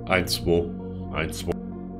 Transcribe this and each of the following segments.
1-2. 1-2.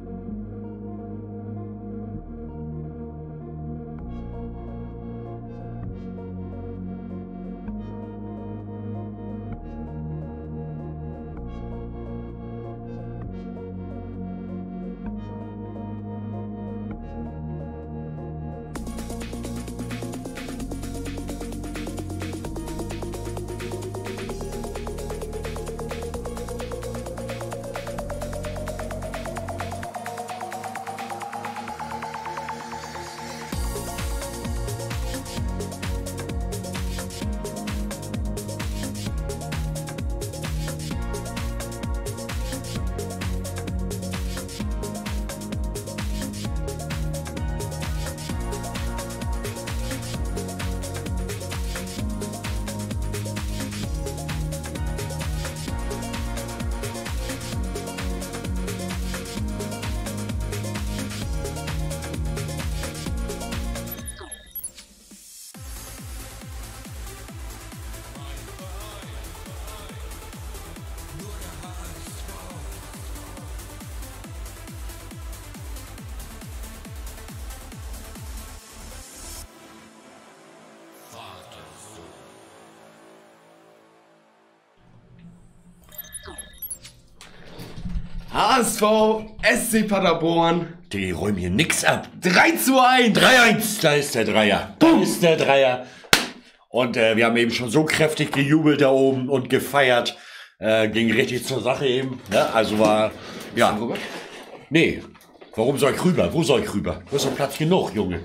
HSV, SC Paderborn. Die räumen hier nix ab. 3:1. 3-1, da ist der Dreier. Da ist der Dreier. Und wir haben eben schon so kräftig gejubelt da oben und gefeiert. Ging richtig zur Sache eben. Ja, also war, ja. Rüber? Nee, warum soll ich rüber? Wo soll ich rüber? Du hast doch Platz genug, Junge.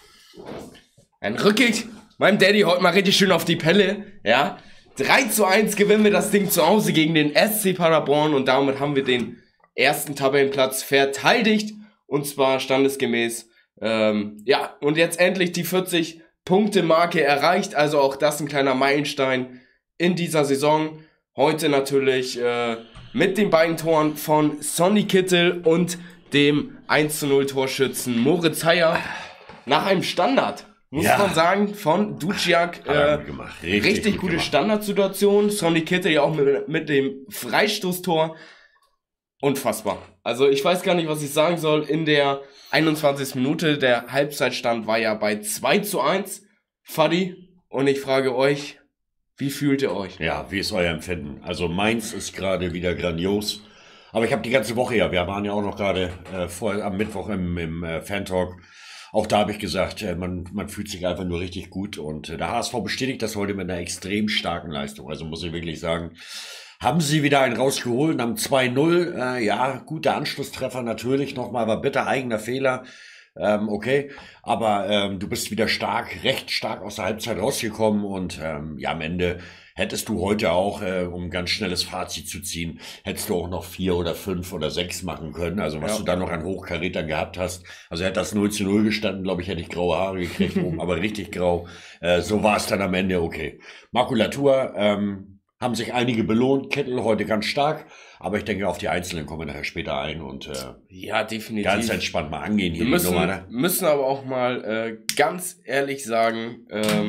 Ein Rückkick. Meinem Daddy heute mal richtig schön auf die Pelle. Ja. 3:1 gewinnen wir das Ding zu Hause gegen den SC Paderborn und damit haben wir den ersten Tabellenplatz verteidigt und zwar standesgemäß. Ja, und jetzt endlich die 40-Punkte-Marke erreicht, also auch das ein kleiner Meilenstein in dieser Saison. Heute natürlich mit den beiden Toren von Sonny Kittel und dem 1:0 Torschützen Moritz Heyer nach einem Standard. Muss man sagen, von Duciak. Gemacht. Richtig gute gemacht. Standardsituation. Sonny Kittel ja auch mit dem Freistoßtor. Unfassbar. Also ich weiß gar nicht, was ich sagen soll. In der 21. Minute, der Halbzeitstand war ja bei 2:1. Fadi, und ich frage euch, wie fühlt ihr euch? Ja, wie ist euer Empfinden? Also Mainz ist gerade wieder grandios. Aber ich habe die ganze Woche ja, wir waren ja auch noch gerade am Mittwoch im Fan-Talk. Auch da habe ich gesagt, man fühlt sich einfach nur richtig gut. Und der HSV bestätigt das heute mit einer extrem starken Leistung. Also muss ich wirklich sagen, haben sie wieder einen rausgeholt, haben 2:0. Ja, guter Anschlusstreffer natürlich nochmal, aber bitter eigener Fehler. Okay, aber du bist wieder recht stark aus der Halbzeit rausgekommen und ja, am Ende hättest du heute auch, um ein ganz schnelles Fazit zu ziehen, hättest du auch noch 4 oder 5 oder 6 machen können, also was du da noch an Hochkarätern gehabt hast. Also hätte das 0:0 gestanden, glaube ich, hätte ich graue Haare gekriegt, oben, aber richtig grau. So war es dann am Ende, okay. Makulatur, haben sich einige belohnt, Kittel heute ganz stark, aber ich denke, auf die Einzelnen kommen wir nachher später ein und ja, definitiv. Ganz entspannt mal angehen hier. Wir müssen aber auch mal ganz ehrlich sagen,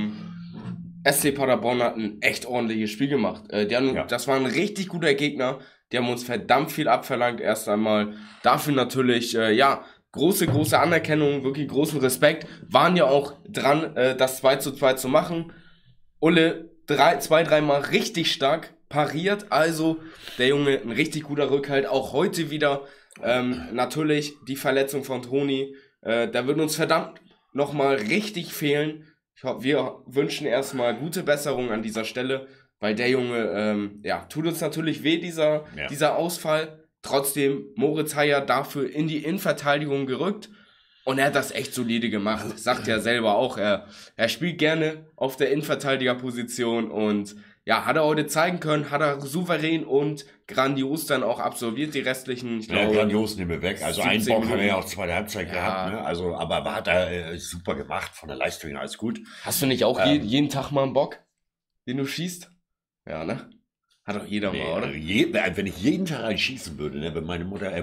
SC Paderborn hat ein echt ordentliches Spiel gemacht. Das war ein richtig guter Gegner, die haben uns verdammt viel abverlangt, erst einmal. Dafür natürlich, ja, große Anerkennung, wirklich großen Respekt, waren ja auch dran, das 2:2 zu machen. Ulle 2-3 Mal richtig stark pariert, also der Junge ein richtig guter Rückhalt, auch heute wieder. Natürlich die Verletzung von Toni, da wird uns verdammt nochmal richtig fehlen. Wir wünschen erstmal gute Besserung an dieser Stelle, weil der Junge, ja, tut uns natürlich weh, dieser Ausfall. Trotzdem, Moritz Heyer dafür in die Innenverteidigung gerückt. Und er hat das echt solide gemacht, sagt er selber auch. Er spielt gerne auf der Innenverteidigerposition und ja, hat er heute zeigen können, hat er souverän und grandios dann auch absolviert, die restlichen. Ich glaube, grandios nehmen wir weg. Also einen Bock Minuten. haben wir ja auch zweite Halbzeit gehabt, ne? Also, aber hat er super gemacht, von der Leistung her alles gut. Hast du nicht auch jeden Tag mal einen Bock, den du schießt? Ja, ne? Hat doch jeder mal, oder? Wenn ich jeden Tag einen schießen würde, ne, wenn meine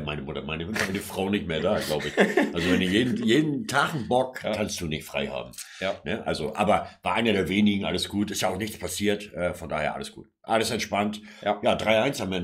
Frau nicht mehr da, glaube ich. Also wenn ich jeden Tag einen Bock, kannst du nicht frei haben. Ja. Ne? Also, aber war einer der wenigen, alles gut. Ist ja auch nichts passiert, von daher alles gut. Alles entspannt. Ja, 3:1 am Ende.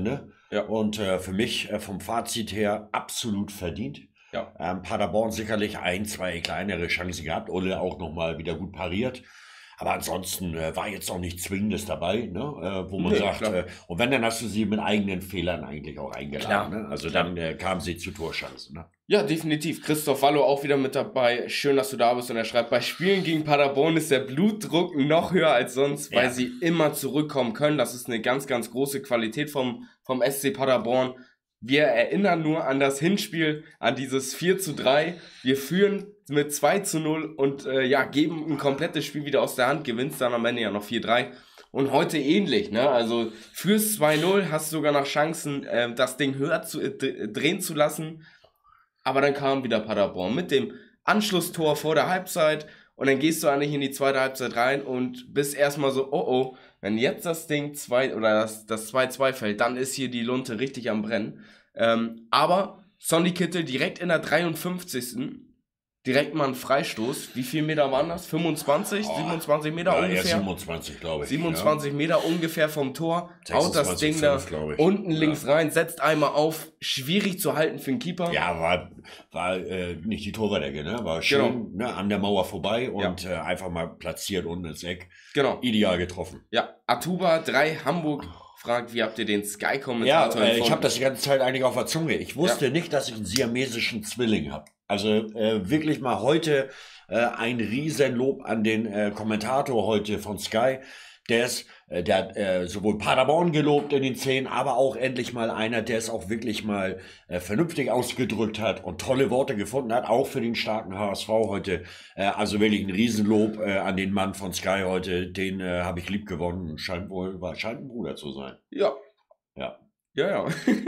Ja. Und für mich vom Fazit her absolut verdient. Ja. Paderborn sicherlich 1, 2 kleinere Chancen gehabt. Ole auch nochmal wieder gut pariert. Aber ansonsten war jetzt auch nichts Zwingendes dabei, ne? Wo man sagt, und wenn, dann hast du sie mit eigenen Fehlern eigentlich auch eingeladen. Ne? Also dann kamen sie zu Torchancen. Ne? Ja, definitiv. Christoph Wallo auch wieder mit dabei. Schön, dass du da bist. Und er schreibt, bei Spielen gegen Paderborn ist der Blutdruck noch höher als sonst, weil sie immer zurückkommen können. Das ist eine ganz, ganz große Qualität vom SC Paderborn. Wir erinnern nur an das Hinspiel, an dieses 4:3. Wir führen mit 2:0 und geben ein komplettes Spiel wieder aus der Hand, gewinnst dann am Ende ja noch 4:3. Und heute ähnlich, ne? Also fürs 2:0 hast du sogar noch Chancen, das Ding höher drehen zu lassen. Aber dann kam wieder Paderborn mit dem Anschlusstor vor der Halbzeit. Und dann gehst du eigentlich in die zweite Halbzeit rein und bist erstmal so, oh, wenn jetzt das Ding das 2:2 fällt, dann ist hier die Lunte richtig am Brennen. Aber Sonny Kittel direkt in der 53. Direkt mal ein Freistoß. Wie viele Meter waren das? 25? 27 Meter ungefähr? Ja, 27, glaube ich. 27 Meter ungefähr vom Tor. Haut das Ding 5, da unten links rein, setzt einmal auf. Schwierig zu halten für den Keeper. Ja, war nicht die Torwart-Ecke, ne? War schön an der Mauer vorbei und einfach mal platziert unten ins Eck. Genau. Ideal getroffen. Ja, Atuba 3 Hamburg fragt, wie habt ihr den Sky-Kommentator empfunden? Ich habe das die ganze Zeit eigentlich auf der Zunge. Ich wusste nicht, dass ich einen siamesischen Zwilling habe. Also wirklich mal heute ein Riesenlob an den Kommentator heute von Sky. Der hat sowohl Paderborn gelobt in den Szenen, aber auch endlich mal einer, der es auch wirklich mal vernünftig ausgedrückt hat und tolle Worte gefunden hat, auch für den starken HSV heute. Also wirklich ein Riesenlob an den Mann von Sky heute. Den habe ich lieb gewonnen. Scheint ein Bruder zu sein. Ja. Ja.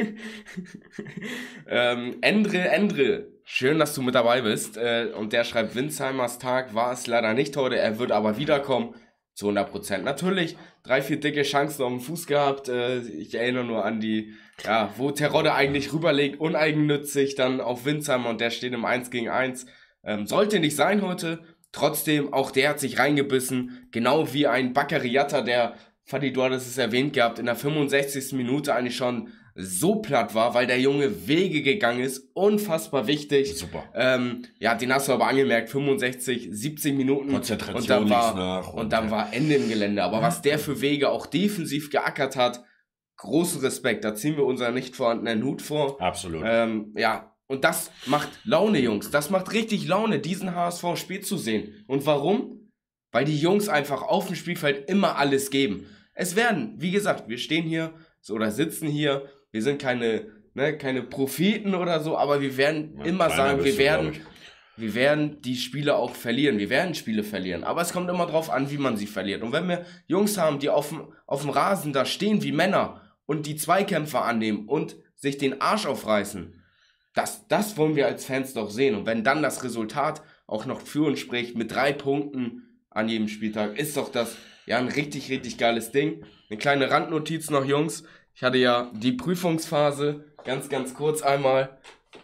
Endre, schön, dass du mit dabei bist. Und der schreibt, Windsheimers Tag war es leider nicht heute, er wird aber wiederkommen. Zu 100%. Natürlich 3-4 dicke Chancen auf dem Fuß gehabt. Ich erinnere nur an die, wo Terodde eigentlich rüberlegt, uneigennützig, dann auf Windsheimer und der steht im 1-gegen-1. Sollte nicht sein heute. Trotzdem, auch der hat sich reingebissen. Genau wie ein Baccariata, der, Fadi, du hattest es erwähnt gehabt, in der 65. Minute eigentlich schon so platt war, weil der Junge Wege gegangen ist. Unfassbar wichtig. Super. Den hast du aber angemerkt, 65, 70 Minuten. Konzentration und dann war Ende im Gelände. Aber was der für Wege auch defensiv geackert hat, großen Respekt. Da ziehen wir unseren nicht vorhandenen Hut vor. Absolut. Und das macht Laune, Jungs. Das macht richtig Laune, diesen HSV Spiel zu sehen. Und warum? Weil die Jungs einfach auf dem Spielfeld immer alles geben. Es werden, wie gesagt, wir stehen hier oder sitzen hier. Wir sind keine Propheten oder so, aber wir werden immer sagen, wir werden die Spiele auch verlieren. Wir werden Spiele verlieren. Aber es kommt immer drauf an, wie man sie verliert. Und wenn wir Jungs haben, die auf dem Rasen da stehen wie Männer und die Zweikämpfe annehmen und sich den Arsch aufreißen, das wollen wir als Fans doch sehen. Und wenn dann das Resultat auch noch für uns spricht, mit 3 Punkten an jedem Spieltag, ist doch das ein richtig, richtig geiles Ding. Eine kleine Randnotiz noch, Jungs. Ich hatte ja die Prüfungsphase, ganz, ganz kurz einmal.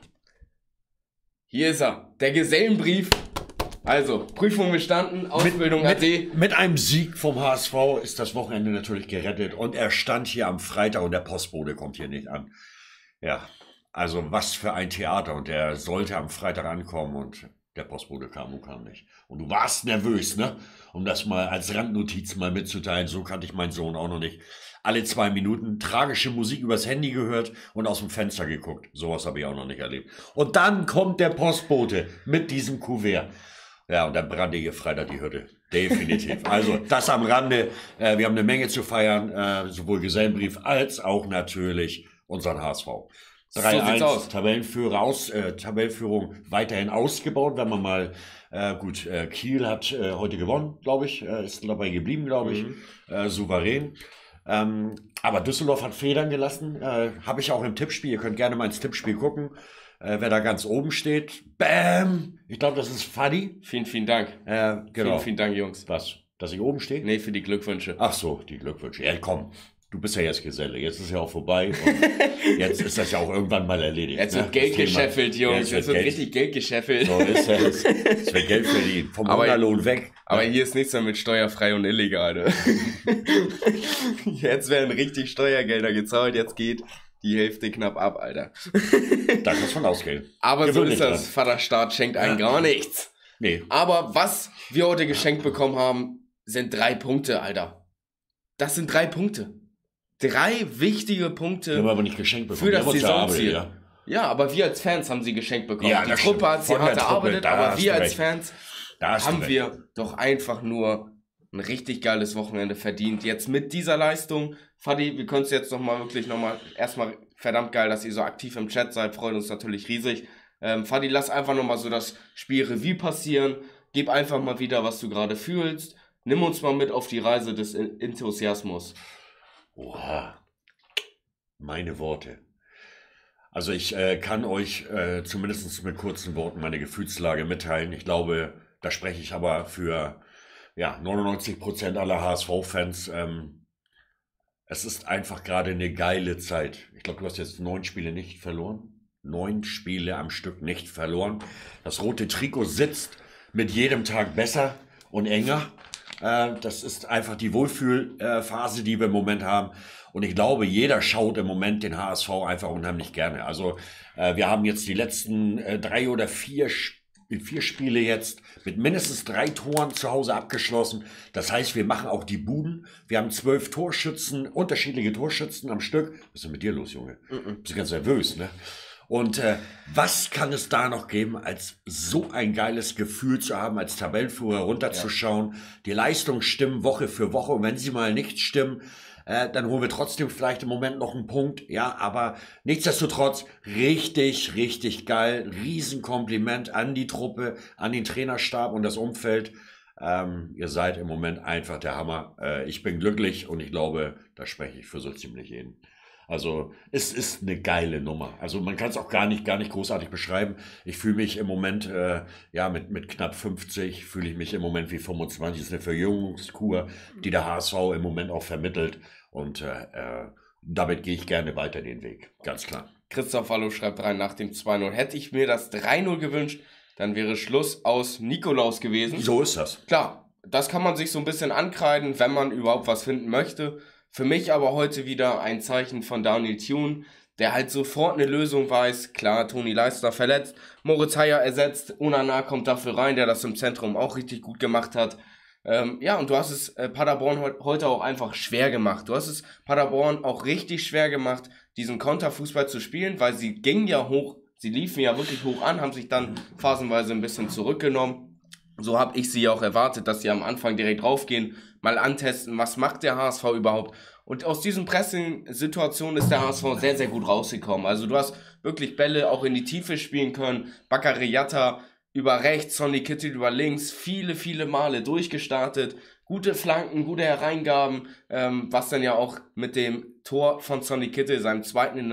Hier ist er, der Gesellenbrief. Also, Prüfung bestanden, Ausbildung AD. Mit einem Sieg vom HSV ist das Wochenende natürlich gerettet. Und er stand hier am Freitag und der Postbote kommt hier nicht an. Ja, also was für ein Theater. Und der sollte am Freitag ankommen und der Postbote kam und kam nicht. Und du warst nervös, ne? Um das mal als Randnotiz mal mitzuteilen. So kannte ich meinen Sohn auch noch nicht. Alle 2 Minuten tragische Musik übers Handy gehört und aus dem Fenster geguckt. Sowas habe ich auch noch nicht erlebt. Und dann kommt der Postbote mit diesem Kuvert. Ja, und dann brannte hier Freitag die Hütte. Definitiv. Also das am Rande. Wir haben eine Menge zu feiern. Sowohl Gesellenbrief als auch natürlich unseren HSV. 3-1, Tabellenführung weiterhin ausgebaut, wenn man mal, Kiel hat heute gewonnen, glaube ich, ist dabei geblieben, glaube ich, souverän. Aber Düsseldorf hat Federn gelassen, habe ich auch im Tippspiel, ihr könnt gerne mal ins Tippspiel gucken, wer da ganz oben steht. Bam! Ich glaube, das ist Fadi. Vielen, vielen Dank. Genau. Vielen Dank, Jungs. Was? Dass ich oben stehe? Nee, für die Glückwünsche. Ach so, die Glückwünsche. Ja, komm. Du bist ja jetzt Geselle, jetzt ist ja auch vorbei und jetzt ist das ja auch irgendwann mal erledigt. Jetzt wird Geld gescheffelt, Jungs, jetzt wird richtig Geld gescheffelt. So ist es. Es wird Geld verdient, vom Hungerlohn weg. Aber hier ist nichts mehr mit steuerfrei und illegal. Jetzt werden richtig Steuergelder gezahlt, jetzt geht die Hälfte knapp ab, Alter. Da kannst du von ausgehen. Aber so ist das. Vaterstaat schenkt einem gar nichts. Nee. Aber was wir heute geschenkt bekommen haben, sind 3 Punkte, Alter. Das sind 3 Punkte. 3 wichtige Punkte. Die haben wir aber nicht geschenkt bekommen. Für das Saisonziel. Ja. Ja, aber wir als Fans haben sie geschenkt bekommen. Ja, die Truppe hat sie hart erarbeitet, aber wir als Fans haben wir doch einfach nur ein richtig geiles Wochenende verdient. Jetzt mit dieser Leistung, Fadi, wir können es jetzt erstmal verdammt geil, dass ihr so aktiv im Chat seid, freut uns natürlich riesig. Fadi, lass einfach nochmal so das Spiel Revue passieren, gib einfach mal wieder, was du gerade fühlst, nimm uns mal mit auf die Reise des Enthusiasmus. Oha, meine Worte. Also ich kann euch zumindest mit kurzen Worten meine Gefühlslage mitteilen. Ich glaube, da spreche ich aber für 99% aller HSV-Fans. Es ist einfach gerade eine geile Zeit. Ich glaube, du hast jetzt 9 Spiele nicht verloren. 9 Spiele am Stück nicht verloren. Das rote Trikot sitzt mit jedem Tag besser und enger. Das ist einfach die Wohlfühlphase, die wir im Moment haben. Und ich glaube, jeder schaut im Moment den HSV einfach unheimlich gerne. Also wir haben jetzt die letzten 3 oder 4 Spiele jetzt mit mindestens 3 Toren zu Hause abgeschlossen. Das heißt, wir machen auch die Buden. Wir haben 12 Torschützen, unterschiedliche Torschützen am Stück. Was ist denn mit dir los, Junge? Bist du ganz nervös, ne? Und was kann es da noch geben, als so ein geiles Gefühl zu haben, als Tabellenführer runterzuschauen, die Leistungen stimmen Woche für Woche und wenn sie mal nicht stimmen, dann holen wir trotzdem vielleicht im Moment noch einen Punkt, ja, aber nichtsdestotrotz richtig, richtig geil, Riesenkompliment an die Truppe, an den Trainerstab und das Umfeld. Ihr seid im Moment einfach der Hammer. Ich bin glücklich und ich glaube, da spreche ich für so ziemlich jeden. Also es ist eine geile Nummer. Also man kann es auch gar nicht großartig beschreiben. Ich fühle mich im Moment, mit knapp 50, fühle ich mich im Moment wie 25. Das ist eine Verjüngungskur, die der HSV im Moment auch vermittelt. Und damit gehe ich gerne weiter den Weg, ganz klar. Christoph Wallo schreibt rein, nach dem 2-0 hätte ich mir das 3-0 gewünscht, dann wäre Schluss aus Nikolaus gewesen. So ist das. Klar, das kann man sich so ein bisschen ankreiden, wenn man überhaupt was finden möchte. Für mich aber heute wieder ein Zeichen von Daniel Thune, der halt sofort eine Lösung weiß. Klar, Toni Leistner verletzt, Moritz Heyer ersetzt, Onana kommt dafür rein, der das im Zentrum auch richtig gut gemacht hat. Und du hast es Paderborn heute auch einfach schwer gemacht. Du hast es Paderborn auch richtig schwer gemacht, diesen Konterfußball zu spielen, weil sie gingen ja hoch, sie liefen ja wirklich hoch an, haben sich dann phasenweise ein bisschen zurückgenommen. So habe ich sie auch erwartet, dass sie am Anfang direkt raufgehen, mal antesten, was macht der HSV überhaupt. Und aus diesen Pressing-Situationen ist der HSV sehr, sehr gut rausgekommen. Also du hast wirklich Bälle auch in die Tiefe spielen können. Bakary Yatta über rechts, Sonny Kittel über links, viele, viele Male durchgestartet. Gute Flanken, gute Hereingaben, was dann ja auch mit dem Tor von Sonny Kittel, seinem zweiten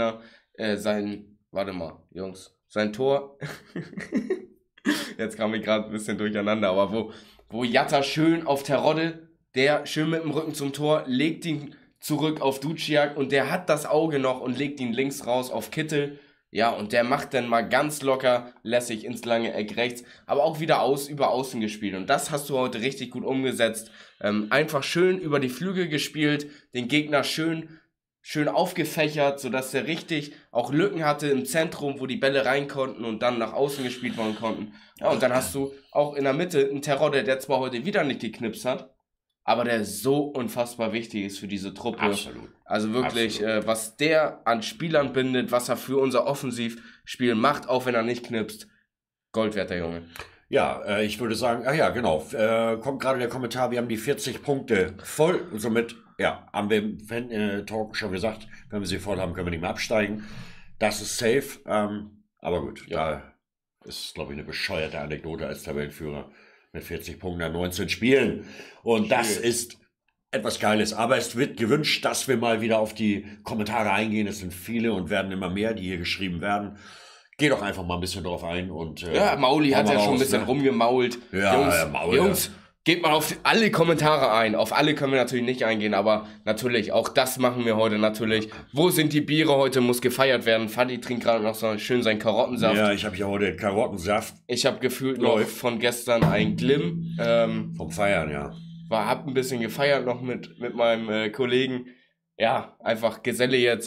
sein Tor... Jetzt kam ich gerade ein bisschen durcheinander, aber wo Yatta schön auf Terodde, der schön mit dem Rücken zum Tor, legt ihn zurück auf Duciak und der hat das Auge noch und legt ihn links raus auf Kittel. Ja, und der macht dann mal ganz locker, lässig ins lange Eck rechts, aber auch wieder über außen gespielt. Und das hast du heute richtig gut umgesetzt. Einfach schön über die Flügel gespielt, den Gegner schön aufgefächert, sodass er richtig auch Lücken hatte im Zentrum, wo die Bälle rein konnten und dann nach außen gespielt werden konnten. Ja, und dann hast du auch in der Mitte einen Terodde, der zwar heute wieder nicht geknipst hat, aber der so unfassbar wichtig ist für diese Truppe. Absolut. Also wirklich, was der an Spielern bindet, was er für unser Offensivspiel macht, auch wenn er nicht knipst, Gold wert, der Junge. Ja, ich würde sagen, genau, kommt gerade der Kommentar, wir haben die 40 Punkte voll, somit, haben wir im Fan-Talk schon gesagt, wenn wir sie voll haben, können wir nicht mehr absteigen. Das ist safe, aber gut, da ist, glaube ich, eine bescheuerte Anekdote als Tabellenführer mit 40 Punkten an 19 Spielen. Und das ist etwas Geiles, aber es wird gewünscht, dass wir mal wieder auf die Kommentare eingehen. Es sind viele und werden immer mehr, die hier geschrieben werden. Geh doch einfach mal ein bisschen drauf ein und Mauli hat ja schon ein bisschen rumgemault. Jungs, geht mal auf alle Kommentare ein. Auf alle können wir natürlich nicht eingehen, aber natürlich, auch das machen wir heute natürlich. Wo sind die Biere? Heute muss gefeiert werden. Fadi trinkt gerade noch so schön seinen Karottensaft. Ja, ich habe hier heute Karottensaft. Ich habe gefühlt noch von gestern ein Glimm. Vom Feiern, ja. Hab ein bisschen gefeiert noch mit meinem Kollegen. Ja, einfach Geselle jetzt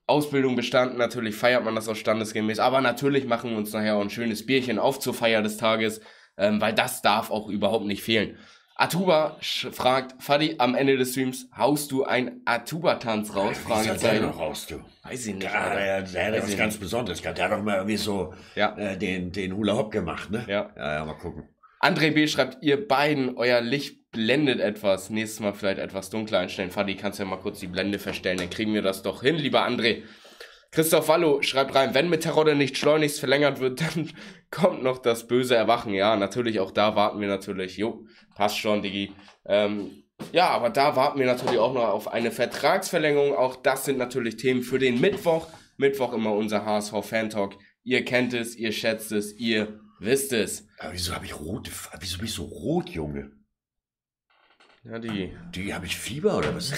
Ausbildung bestanden, natürlich feiert man das auch standesgemäß, aber natürlich machen wir uns nachher auch ein schönes Bierchen auf zur Feier des Tages, weil das darf auch überhaupt nicht fehlen. Atuba fragt, Fadi, am Ende des Streams, haust du einen Atuba-Tanz raus? Wie soll der noch raus, du? Weiß ich nicht. Der hat was ganz Besonderes gehabt. Der hat doch mal irgendwie so den Hula-Hop gemacht, ne? Ja, mal gucken. André B. schreibt, ihr beiden, euer Licht blendet etwas. Nächstes Mal vielleicht etwas dunkler einstellen. Fadi, kannst ja mal kurz die Blende verstellen, dann kriegen wir das doch hin, lieber André. Christoph Wallo schreibt rein, wenn mit Terodde nicht schleunigst verlängert wird, dann kommt noch das böse Erwachen. Ja, natürlich, auch da warten wir natürlich. Jo, passt schon, Diggi. Ja, aber da warten wir natürlich auch noch auf eine Vertragsverlängerung. Auch das sind natürlich Themen für den Mittwoch. Mittwoch immer unser HSV-Fan-Talk. Ihr kennt es, ihr schätzt es, ihr wisst es. Aber wieso bin ich so rot, Junge? Ja, Die habe ich Fieber oder was?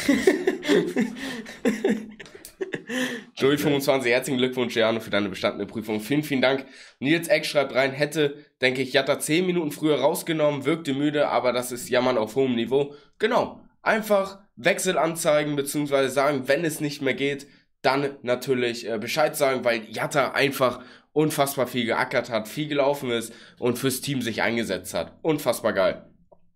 Joey25, herzlichen Glückwunsch, Jano, für deine bestandene Prüfung. Vielen, vielen Dank. Nils Eck schreibt rein, hätte, denke ich, Jatta 10 Minuten früher rausgenommen, wirkte müde, aber das ist Jammern auf hohem Niveau. Genau, einfach Wechsel anzeigen, beziehungsweise sagen, wenn es nicht mehr geht, dann natürlich Bescheid sagen, weil Jatta einfach unfassbar viel geackert hat, viel gelaufen ist und fürs Team sich eingesetzt hat. Unfassbar geil.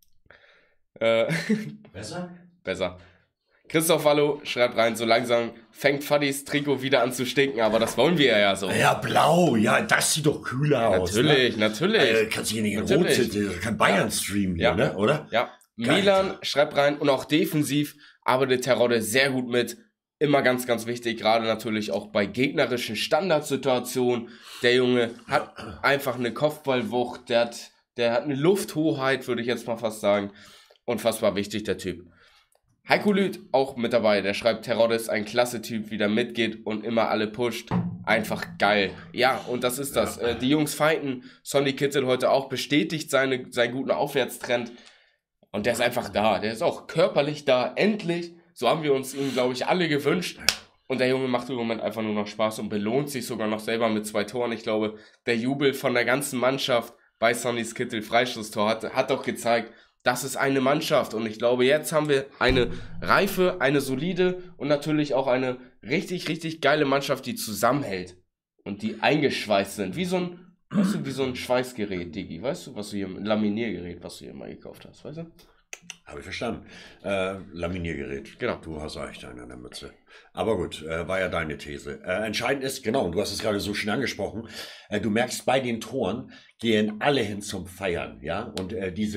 Besser. Christoph Wallo schreibt rein, so langsam fängt Fadis Trikot wieder an zu stinken, aber das wollen wir ja so. Ja, blau, ja, das sieht doch kühler aus. Natürlich. Kannst du hier nicht in Rot sitzen, kein Bayern-Stream hier, ne, oder? Ja. Geil. Milan schreibt rein und auch defensiv arbeitet Terodde sehr gut mit. Immer ganz, ganz wichtig, gerade natürlich auch bei gegnerischen Standardsituationen. Der Junge hat einfach eine Kopfballwucht, der hat eine Lufthoheit, würde ich jetzt mal fast sagen. Unfassbar wichtig, der Typ. Heiko Lüth auch mit dabei, der schreibt, Terodde ist ein klasse Typ, wie der mitgeht und immer alle pusht. Einfach geil. Ja, und das ist das. Die Jungs fighten. Sonny Kittel heute auch bestätigt seinen guten Aufwärtstrend. Und der ist einfach da. Der ist auch körperlich da. Endlich. So haben wir uns ihn, glaube ich, alle gewünscht. Und der Junge macht im Moment einfach nur noch Spaß und belohnt sich sogar noch selber mit 2 Toren. Ich glaube, der Jubel von der ganzen Mannschaft bei Sonnys Kittel Freistoßtor hat doch gezeigt, das ist eine Mannschaft. Und ich glaube, jetzt haben wir eine reife, eine solide und natürlich auch eine richtig, richtig geile Mannschaft, die zusammenhält und die eingeschweißt sind. Wie so ein Schweißgerät, Digi. Weißt du, ein Laminiergerät, was du hier mal gekauft hast, weißt du? Habe ich verstanden. Laminiergerät. Genau. Du hast echt einen an der Mütze. Aber gut, war ja deine These. Entscheidend ist, genau, und du hast es gerade so schön angesprochen, du merkst, bei den Toren gehen alle hin zum Feiern, ja, und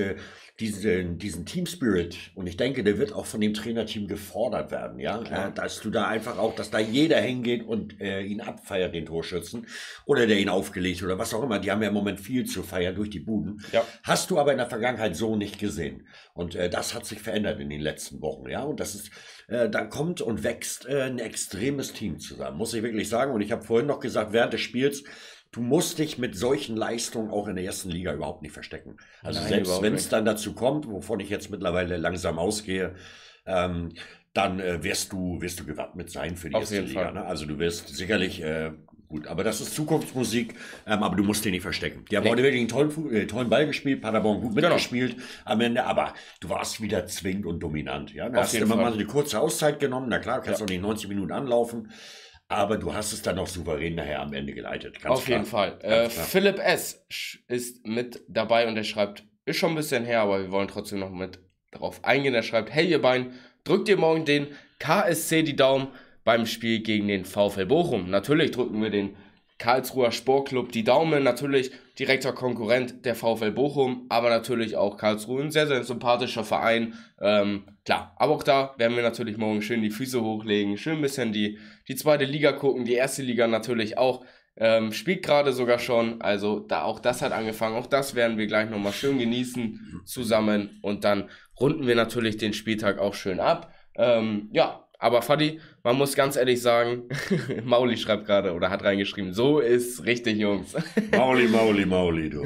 diesen Team Spirit, und ich denke, der wird auch von dem Trainerteam gefordert werden, ja, dass du da einfach auch, dass da jeder hingeht und ihn abfeiert, den Torschützen, oder der ihn aufgelegt oder was auch immer, die haben ja im Moment viel zu feiern durch die Buden, hast du aber in der Vergangenheit so nicht gesehen, und das hat sich verändert in den letzten Wochen, ja, und das ist, da kommt und wächst ein extremes Team zusammen, muss ich wirklich sagen, und ich habe vorhin noch gesagt, während des Spiels, du musst dich mit solchen Leistungen auch in der ersten Liga überhaupt nicht verstecken. Also nein, selbst wenn es dann dazu kommt, wovon ich jetzt mittlerweile langsam ausgehe, dann wirst du gewappnet sein für die erste Liga. Ne? Also du wirst sicherlich, gut, aber das ist Zukunftsmusik, aber du musst dich nicht verstecken. Die haben heute wirklich einen tollen Ball gespielt, Paderborn gut mitgespielt am Ende, aber du warst wieder zwingend und dominant. Ja? Du hast immer mal so eine kurze Auszeit genommen, na klar, kannst auch nicht 90 Minuten anlaufen. Aber du hast es dann noch souverän nachher am Ende geleitet. Auf jeden Fall. Philipp S. ist mit dabei und er schreibt, ist schon ein bisschen her, aber wir wollen trotzdem noch mit darauf eingehen. Er schreibt, hey ihr beiden, drückt ihr morgen den KSC die Daumen beim Spiel gegen den VfL Bochum? Natürlich drücken wir den Karlsruher Sportclub die Daumen, natürlich direkter Konkurrent der VfL Bochum, aber natürlich auch Karlsruhe, ein sehr, sehr sympathischer Verein. Klar, aber auch da werden wir natürlich morgen schön die Füße hochlegen, schön ein bisschen die zweite Liga gucken, die erste Liga natürlich auch, spielt gerade sogar schon, also auch das hat angefangen, auch das werden wir gleich nochmal schön genießen zusammen und dann runden wir natürlich den Spieltag auch schön ab. Aber Fadi, man muss ganz ehrlich sagen, Mauli schreibt gerade oder hat reingeschrieben, so ist richtig, Jungs. Mauli, du.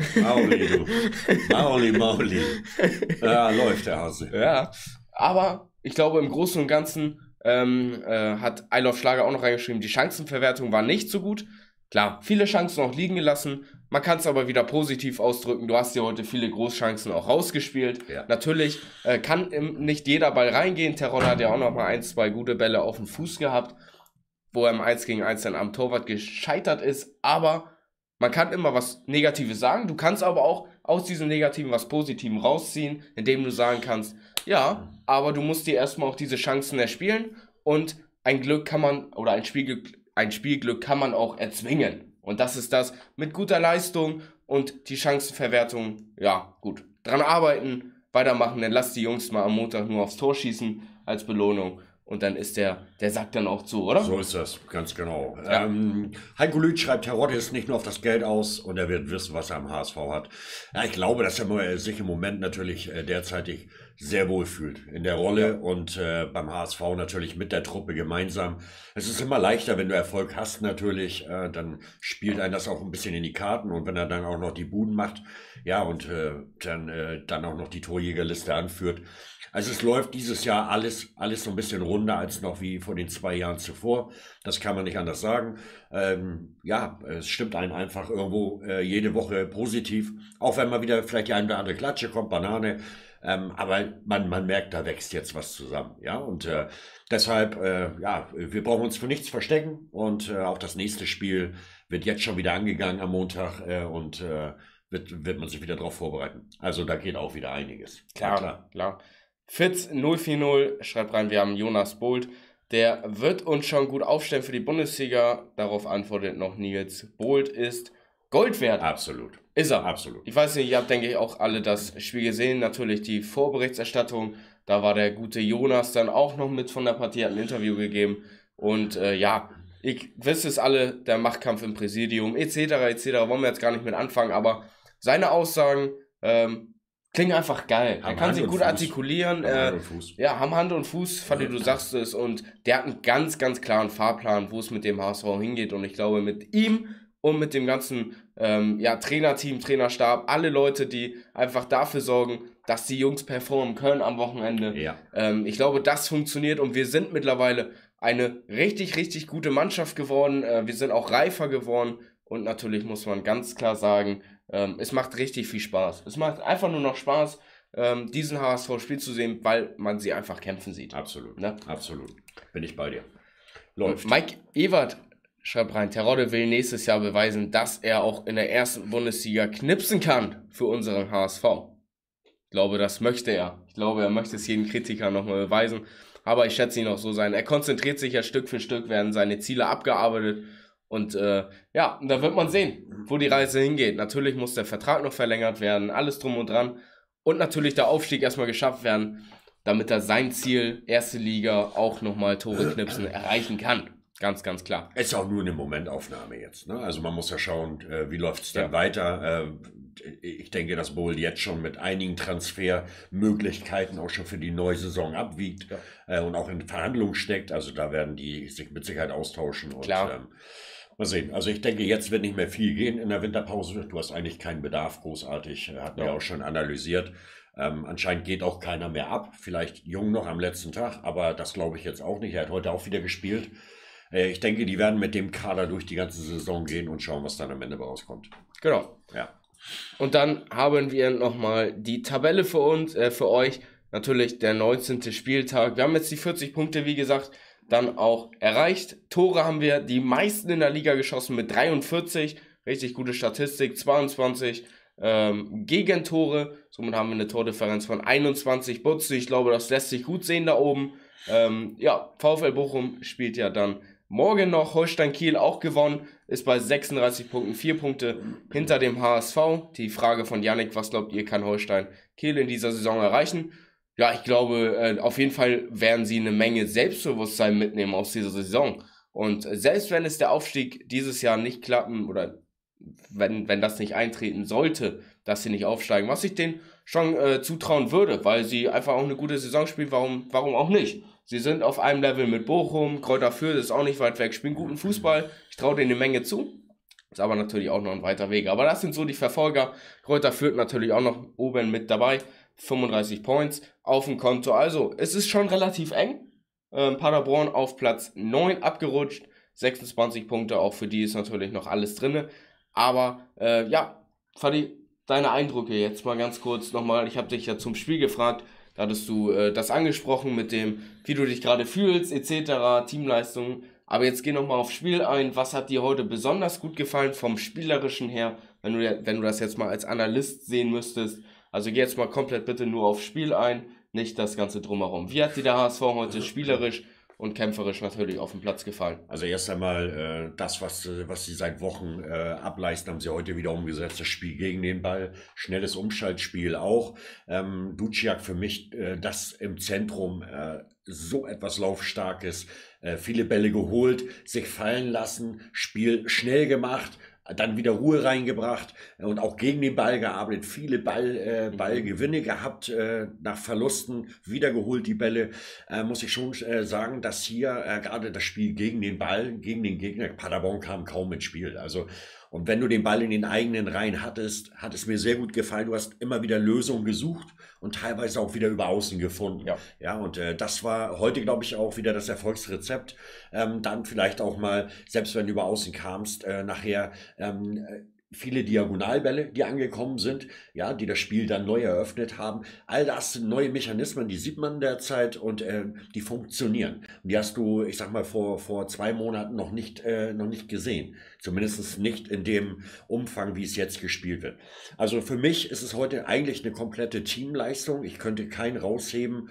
Mauli. Ja, läuft der Hase. Ja, aber ich glaube im Großen und Ganzen hat I Love Schlager auch noch reingeschrieben, die Chancenverwertung war nicht so gut. Klar, viele Chancen auch liegen gelassen, man kann es aber wieder positiv ausdrücken, du hast ja heute viele Großchancen auch rausgespielt. Ja. Natürlich kann nicht jeder Ball reingehen, Terodde hat ja auch noch mal 1, 2 gute Bälle auf dem Fuß gehabt. wo er im 1 gegen 1 dann am Torwart gescheitert ist, aber man kann immer was Negatives sagen, du kannst aber auch aus diesem Negativen was Positives rausziehen, indem du sagen kannst, ja, aber du musst dir erstmal auch diese Chancen erspielen und ein Glück kann man, oder ein Spielglück kann man auch erzwingen. Und das ist das mit guter Leistung und die Chancenverwertung, ja, gut, dran arbeiten, weitermachen, dann lass die Jungs mal am Montag nur aufs Tor schießen als Belohnung. Und dann ist der Sack dann auch zu, oder? So ist das, ganz genau. Ja. Heiko Lüth schreibt, Terodde ist nicht nur auf das Geld aus und er wird wissen, was er am HSV hat. Ja, ich glaube, dass er sich im Moment natürlich derzeitig sehr wohl fühlt in der Rolle und beim HSV natürlich mit der Truppe gemeinsam. Es ist immer leichter, wenn du Erfolg hast natürlich, dann spielt einen das auch ein bisschen in die Karten und wenn er dann auch noch die Buden macht, ja, und dann auch noch die Torjägerliste anführt. Also es läuft dieses Jahr alles so ein bisschen runder als noch wie vor den 2 Jahren zuvor. Das kann man nicht anders sagen. Ja, es stimmt einen einfach irgendwo jede Woche positiv. Auch wenn mal wieder vielleicht die eine oder andere Klatsche kommt, Banane. Aber man merkt, da wächst jetzt was zusammen. Ja, und deshalb, ja, wir brauchen uns für nichts verstecken. Und auch das nächste Spiel wird jetzt schon wieder angegangen am Montag und wird man sich wieder darauf vorbereiten. Also da geht auch wieder einiges. Klar. Fitz 040 schreibt rein, wir haben Jonas Bold, der wird uns schon gut aufstellen für die Bundesliga. Darauf antwortet noch Nils, Bold ist Gold wert. Absolut. Ist er. Absolut. Ich weiß nicht, ihr habt, denke ich, auch alle das Spiel gesehen. Natürlich die Vorberichterstattung. Da war der gute Jonas dann auch noch mit von der Partie, hat ein Interview gegeben. Und ja, ich wisst es alle, der Machtkampf im Präsidium, etc., wollen wir jetzt gar nicht mit anfangen. Aber seine Aussagen klingen einfach geil. Er kann sich gut artikulieren. Ja, haben Hand und Fuß, Fadi, du sagst es. Und der hat einen ganz, ganz klaren Fahrplan, wo es mit dem HSV hingeht. Und ich glaube, mit ihm und mit dem ganzen Trainerteam, Trainerstab, alle Leute, die einfach dafür sorgen, dass die Jungs performen können am Wochenende. Ja. Ich glaube, das funktioniert und wir sind mittlerweile eine richtig, richtig gute Mannschaft geworden. Wir sind auch reifer geworden und natürlich muss man ganz klar sagen, es macht richtig viel Spaß. Es macht einfach nur noch Spaß, diesen HSV-Spiel zu sehen, weil man sie einfach kämpfen sieht. Absolut, ne? Absolut. Bin ich bei dir. Läuft. Mike Ewert schreibt rein, Terodde will nächstes Jahr beweisen, dass er auch in der ersten Bundesliga knipsen kann für unseren HSV. Ich glaube, das möchte er. Ich glaube, er möchte es jedem Kritiker nochmal beweisen. Aber ich schätze ihn auch so sein. Er konzentriert sich ja Stück für Stück, werden seine Ziele abgearbeitet. Und ja, da wird man sehen, wo die Reise hingeht. Natürlich muss der Vertrag noch verlängert werden, alles drum und dran. Und natürlich der Aufstieg erstmal geschafft werden, damit er sein Ziel, erste Liga, auch nochmal Tore knipsen, erreichen kann. Ganz, ganz klar. Ist auch nur eine Momentaufnahme jetzt. Ne? Also man muss ja schauen, wie läuft es dann weiter. Ich denke, dass Bohl jetzt schon mit einigen Transfermöglichkeiten auch schon für die neue Saison abwiegt und auch in Verhandlungen steckt. Also da werden die sich mit Sicherheit austauschen. Und, mal sehen. Also ich denke, jetzt wird nicht mehr viel gehen in der Winterpause. Du hast eigentlich keinen Bedarf großartig. Hatten wir auch schon analysiert. Anscheinend geht auch keiner mehr ab. Vielleicht Jung noch am letzten Tag, aber das glaube ich jetzt auch nicht. Er hat heute auch wieder gespielt. Ich denke, die werden mit dem Kader durch die ganze Saison gehen und schauen, was dann am Ende rauskommt. Genau. Ja. Und dann haben wir nochmal die Tabelle für uns, für euch. Natürlich der 19. Spieltag. Wir haben jetzt die 40 Punkte, wie gesagt, dann auch erreicht. Tore haben wir die meisten in der Liga geschossen mit 43. Richtig gute Statistik. 22 Gegentore. Somit haben wir eine Tordifferenz von 21 Butze. Ich glaube, das lässt sich gut sehen da oben. Ja, VfL Bochum spielt ja dann morgen noch. Holstein Kiel auch gewonnen. Ist bei 36 Punkten, 4 Punkte hinter dem HSV. Die Frage von Yannick, was glaubt ihr, kann Holstein Kiel in dieser Saison erreichen? Ja, ich glaube, auf jeden Fall werden sie eine Menge Selbstbewusstsein mitnehmen aus dieser Saison. Und selbst wenn es der Aufstieg dieses Jahr nicht klappen oder wenn das nicht eintreten sollte, dass sie nicht aufsteigen, was ich denen schon zutrauen würde, weil sie einfach auch eine gute Saison spielen, warum auch nicht? Sie sind auf einem Level mit Bochum, Kräuter Fürth ist auch nicht weit weg, spielen guten Fußball, ich traue denen eine Menge zu. Ist aber natürlich auch noch ein weiter Weg. Aber das sind so die Verfolger. Kräuter Fürth natürlich auch noch oben mit dabei. 35 Points auf dem Konto. Also, es ist schon relativ eng. Paderborn auf Platz 9 abgerutscht. 26 Punkte, auch für die ist natürlich noch alles drin. Aber, ja, Fadi, deine Eindrücke jetzt mal ganz kurz nochmal. Ich habe dich ja zum Spiel gefragt. Da hattest du das angesprochen mit dem, wie du dich gerade fühlst, etc., Teamleistung. Aber jetzt geh nochmal aufs Spiel ein. Was hat dir heute besonders gut gefallen vom Spielerischen her, wenn du das jetzt mal als Analyst sehen müsstest? Also geh jetzt mal komplett bitte nur aufs Spiel ein, nicht das Ganze drumherum. Wie hat dir der HSV heute spielerisch und kämpferisch natürlich auf dem Platz gefallen? Also erst einmal das, was sie seit Wochen ableisten, haben sie heute wieder umgesetzt. Das Spiel gegen den Ball, schnelles Umschaltspiel auch. Duciak für mich das im Zentrum so etwas Laufstarkes, viele Bälle geholt, sich fallen lassen, Spiel schnell gemacht, dann wieder Ruhe reingebracht und auch gegen den Ball gearbeitet, viele Ballgewinne gehabt, nach Verlusten wiedergeholt die Bälle, muss ich schon sagen, dass hier gerade das Spiel gegen den Ball, gegen den Gegner, Paderborn kam kaum ins Spiel, also und wenn du den Ball in den eigenen Reihen hattest, hat es mir sehr gut gefallen. Du hast immer wieder Lösungen gesucht und teilweise auch wieder über Außen gefunden. Ja, und das war heute, glaube ich, auch wieder das Erfolgsrezept. Dann vielleicht auch mal, selbst wenn du über Außen kamst, nachher viele Diagonalbälle, die angekommen sind, ja, die das Spiel dann neu eröffnet haben. All das sind neue Mechanismen, die sieht man derzeit und die funktionieren. Und die hast du, ich sag mal, vor 2 Monaten noch nicht gesehen. Zumindest nicht in dem Umfang, wie es jetzt gespielt wird. Also für mich ist es heute eigentlich eine komplette Teamleistung. Ich könnte keinen rausheben,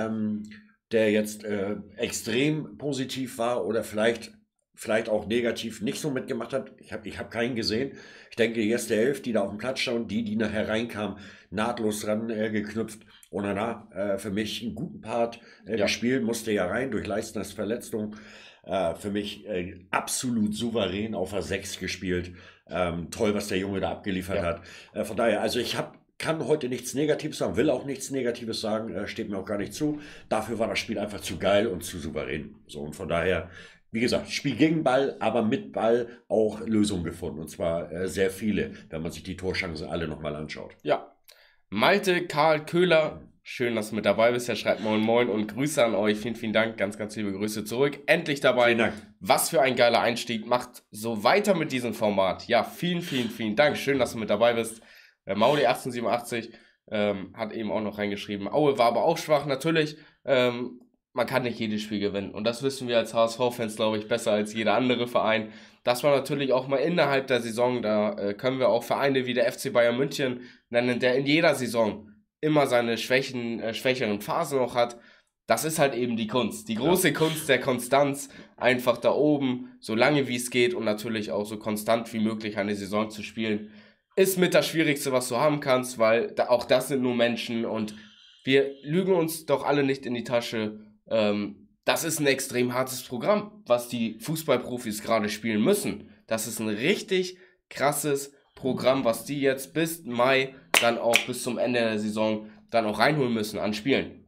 der jetzt extrem positiv war oder vielleicht auch negativ nicht so mitgemacht hat. Ich hab keinen gesehen. Ich denke, die erste 11, die da auf dem Platz schauen, die nachher reinkamen, nahtlos dran geknüpft. Onana für mich einen guten Part gespielt, musste ja rein durch Leistners Verletzung. Für mich absolut souverän auf der 6 gespielt. Toll, was der Junge da abgeliefert hat. Von daher, also kann heute nichts Negatives sagen, will auch nichts Negatives sagen, steht mir auch gar nicht zu. Dafür war das Spiel einfach zu geil und zu souverän. So, und von daher, wie gesagt, Spiel gegen Ball, aber mit Ball auch Lösungen gefunden. Und zwar sehr viele, wenn man sich die Torchancen alle nochmal anschaut. Ja. Malte Karl Köhler, schön, dass du mit dabei bist. Er schreibt Moin Moin und Grüße an euch. Vielen, vielen Dank. Ganz, ganz liebe Grüße zurück. Endlich dabei. Vielen Dank. Was für ein geiler Einstieg. Macht so weiter mit diesem Format. Ja, vielen, vielen, vielen Dank. Schön, dass du mit dabei bist. Mauli 1887 hat eben auch noch reingeschrieben. Aue war aber auch schwach. Natürlich, man kann nicht jedes Spiel gewinnen. Und das wissen wir als HSV-Fans, glaube ich, besser als jeder andere Verein. Das war natürlich auch mal innerhalb der Saison. Da können wir auch Vereine wie der FC Bayern München nennen, der in jeder Saison immer seine schwächeren Phasen noch hat. Das ist halt eben die Kunst. Die große Kunst der Konstanz. Einfach da oben, so lange wie es geht und natürlich auch so konstant wie möglich eine Saison zu spielen. Ist mit das Schwierigste, was du haben kannst, weil auch das sind nur Menschen und wir lügen uns doch alle nicht in die Tasche. Das ist ein extrem hartes Programm, was die Fußballprofis gerade spielen müssen. Das ist ein richtig krasses Programm, was die jetzt bis Mai, dann auch bis zum Ende der Saison, dann auch reinholen müssen an Spielen.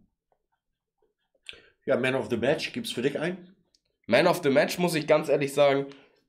Ja, Man of the Match, gibt's für dich einen? Man of the Match, muss ich ganz ehrlich sagen,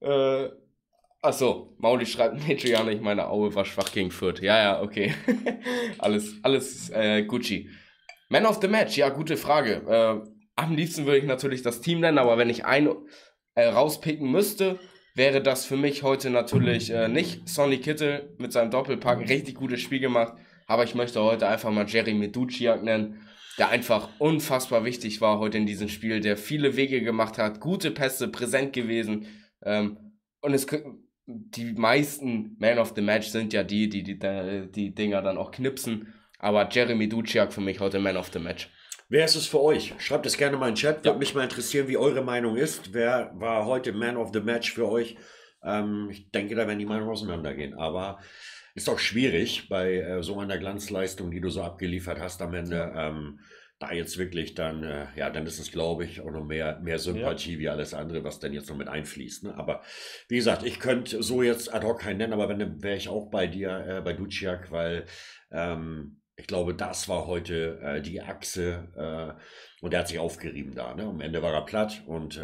achso, Mauli schreibt, nee, Giuliano, ich meine, Aue war schwach gegen Fürth. Ja, okay. alles Gucci. Man of the Match, ja, gute Frage. Am liebsten würde ich natürlich das Team nennen, aber wenn ich einen rauspicken müsste, wäre das für mich heute natürlich nicht Sonny Kittel mit seinem Doppelpack. Ein richtig gutes Spiel gemacht, aber ich möchte heute einfach mal Jeremy Duciak nennen, der einfach unfassbar wichtig war heute in diesem Spiel, der viele Wege gemacht hat, gute Pässe, präsent gewesen. Und die meisten Man of the Match sind ja die Dinger dann auch knipsen. Aber Jeremy Duciak für mich heute Man of the Match. Wer ist es für euch? Schreibt es gerne mal in den Chat. Würde mich mal interessieren, wie eure Meinung ist. Wer war heute Man of the Match für euch? Ich denke, da werden die Meinungen auseinandergehen. Aber ist auch schwierig bei so einer Glanzleistung, die du so abgeliefert hast am Ende. Da jetzt wirklich dann, dann ist es, glaube ich, auch noch mehr Sympathie wie alles andere, was dann jetzt noch mit einfließt. Ne? Aber wie gesagt, ich könnte so jetzt ad hoc keinen nennen, aber wenn, dann wäre ich auch bei dir, bei Duciak, weil ich glaube, das war heute die Achse und er hat sich aufgerieben da. Ne? Am Ende war er platt und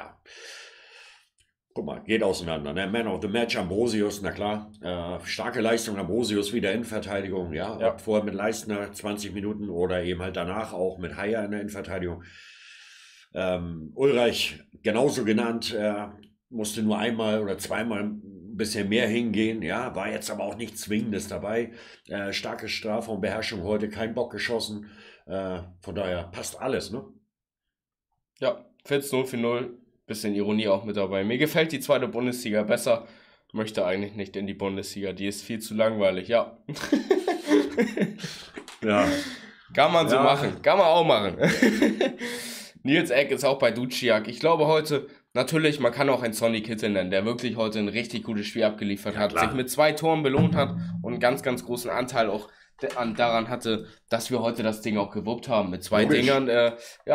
guck mal, geht auseinander. Ne? Man of the Match, Ambrosius, na klar. Starke Leistung, Ambrosius wieder Innenverteidigung. Ja, ob vorher mit Leistner 20 Minuten oder eben halt danach auch mit Haier in der Innenverteidigung. Ulreich, genauso genannt, musste nur einmal oder zweimal ein bisschen mehr hingehen. Ja, war jetzt aber auch nichts Zwingendes dabei. Starke Strafraumbeherrschung heute, kein Bock geschossen. Von daher passt alles, ne? Ja, 14-0 für 0. Bisschen Ironie auch mit dabei. Mir gefällt die zweite Bundesliga besser. Möchte eigentlich nicht in die Bundesliga. Die ist viel zu langweilig, ja. Ja. Kann man so machen. Kann man auch machen. Nils Eck ist auch bei Duciak. Ich glaube heute, natürlich, man kann auch einen Sonny Kittel nennen, der wirklich heute ein richtig gutes Spiel abgeliefert hat, sich mit 2 Toren belohnt hat und einen ganz, ganz großen Anteil auch daran hatte, dass wir heute das Ding auch gewuppt haben. Mit 2 Dingern,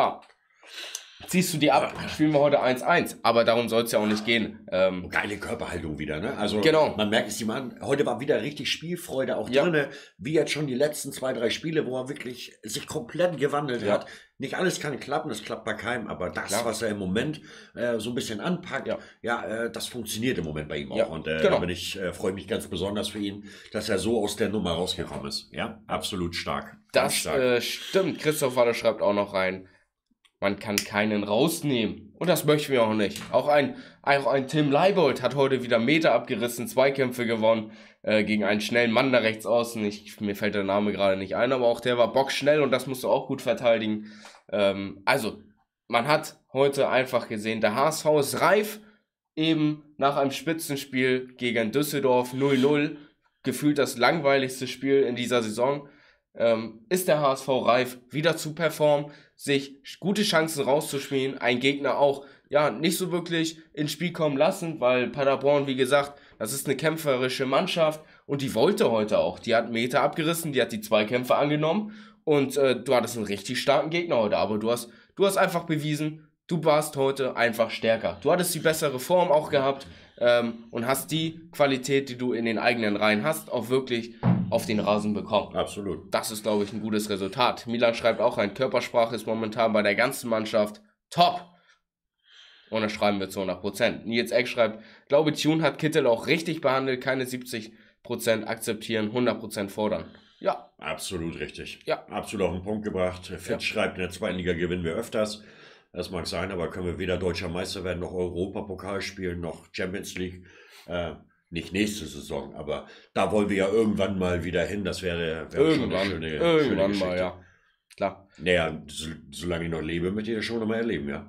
ziehst du die ab, spielen wir heute 1-1. Aber darum soll es ja auch nicht gehen. Geile Körperhaltung wieder, ne? Also genau. Man merkt es ihm an, heute war wieder richtig Spielfreude auch drin, wie jetzt schon die letzten 2, 3 Spiele, wo er wirklich sich komplett gewandelt hat. Nicht alles kann klappen, das klappt bei keinem, aber das, was er im Moment so ein bisschen anpackt, das funktioniert im Moment bei ihm auch. Und da freue mich ganz besonders für ihn, dass er so aus der Nummer rausgekommen ist. Ja, absolut stark. Das stimmt. Christoph Walle schreibt auch noch rein, man kann keinen rausnehmen. Und das möchten wir auch nicht. Auch ein Tim Leibold hat heute wieder Meter abgerissen, 2 Kämpfe gewonnen gegen einen schnellen Mann da rechts außen. Mir fällt der Name gerade nicht ein, aber auch der war bockschnell und das musst du auch gut verteidigen. Also, man hat heute einfach gesehen, der HSV ist reif. Eben nach einem Spitzenspiel gegen Düsseldorf 0-0, gefühlt das langweiligste Spiel in dieser Saison. Ist der HSV reif, wieder zu performen, sich gute Chancen rauszuspielen, einen Gegner auch nicht so wirklich ins Spiel kommen lassen, weil Paderborn, wie gesagt, das ist eine kämpferische Mannschaft und die wollte heute auch. Die hat Meter abgerissen, die hat die Zweikämpfe angenommen und du hattest einen richtig starken Gegner heute, aber du hast einfach bewiesen, du warst heute einfach stärker. Du hattest die bessere Form auch gehabt und hast die Qualität, die du in den eigenen Reihen hast, auch wirklich auf den Rasen bekommen. Absolut. Das ist, glaube ich, ein gutes Resultat. Milan schreibt auch rein, Körpersprache ist momentan bei der ganzen Mannschaft top. Und das schreiben wir zu 100%. Nils Eck schreibt, glaube, Tune hat Kittel auch richtig behandelt, keine 70% akzeptieren, 100% fordern. Ja. Absolut richtig. Ja. Absolut auf den Punkt gebracht. Fitz schreibt, in der 2. Liga gewinnen wir öfters. Das mag sein, aber können wir weder Deutscher Meister werden, noch Europapokal spielen, noch Champions League. Nicht nächste Saison, aber da wollen wir ja irgendwann mal wieder hin. Das wäre schon eine schöne Geschichte. Mal, ja. Klar. Naja, solange ich noch lebe, möchte ich das schon noch mal erleben, ja?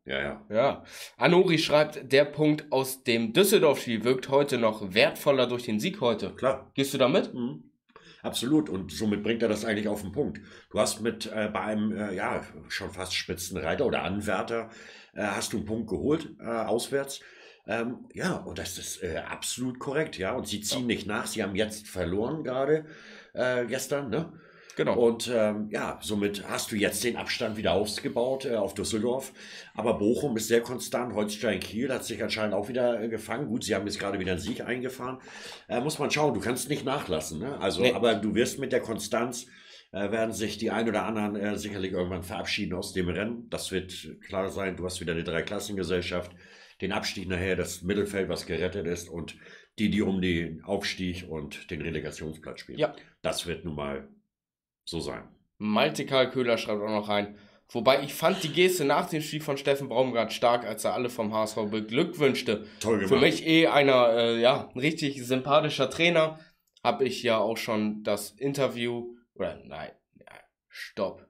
Ja. Anori schreibt, der Punkt aus dem Düsseldorf-Spiel wirkt heute noch wertvoller durch den Sieg heute. Klar. Gehst du damit? Mhm. Absolut. Und somit bringt er das eigentlich auf den Punkt. Du hast bei einem, schon fast Spitzenreiter oder Anwärter, hast du einen Punkt geholt, auswärts. Und das ist absolut korrekt, ja. Und sie ziehen nicht nach. Sie haben jetzt verloren gerade gestern, ne? Genau. Und somit hast du jetzt den Abstand wieder ausgebaut auf Düsseldorf. Aber Bochum ist sehr konstant. Holstein Kiel hat sich anscheinend auch wieder gefangen. Gut, sie haben jetzt gerade wieder einen Sieg eingefahren. Muss man schauen. Du kannst nicht nachlassen, ne? Also, aber du wirst mit der Konstanz werden sich die ein oder anderen sicherlich irgendwann verabschieden aus dem Rennen. Das wird klar sein. Du hast wieder eine Dreiklassengesellschaft. Den Abstieg nachher, das Mittelfeld, was gerettet ist und die um den Aufstieg und den Relegationsplatz spielen. Ja. Das wird nun mal so sein. Malte Karl Köhler schreibt auch noch rein. Wobei ich fand die Geste nach dem Spiel von Steffen Baumgart stark, als er alle vom HSV beglückwünschte. Toll gemacht. Für mich ein richtig sympathischer Trainer. Habe ich ja auch schon das Interview, stopp.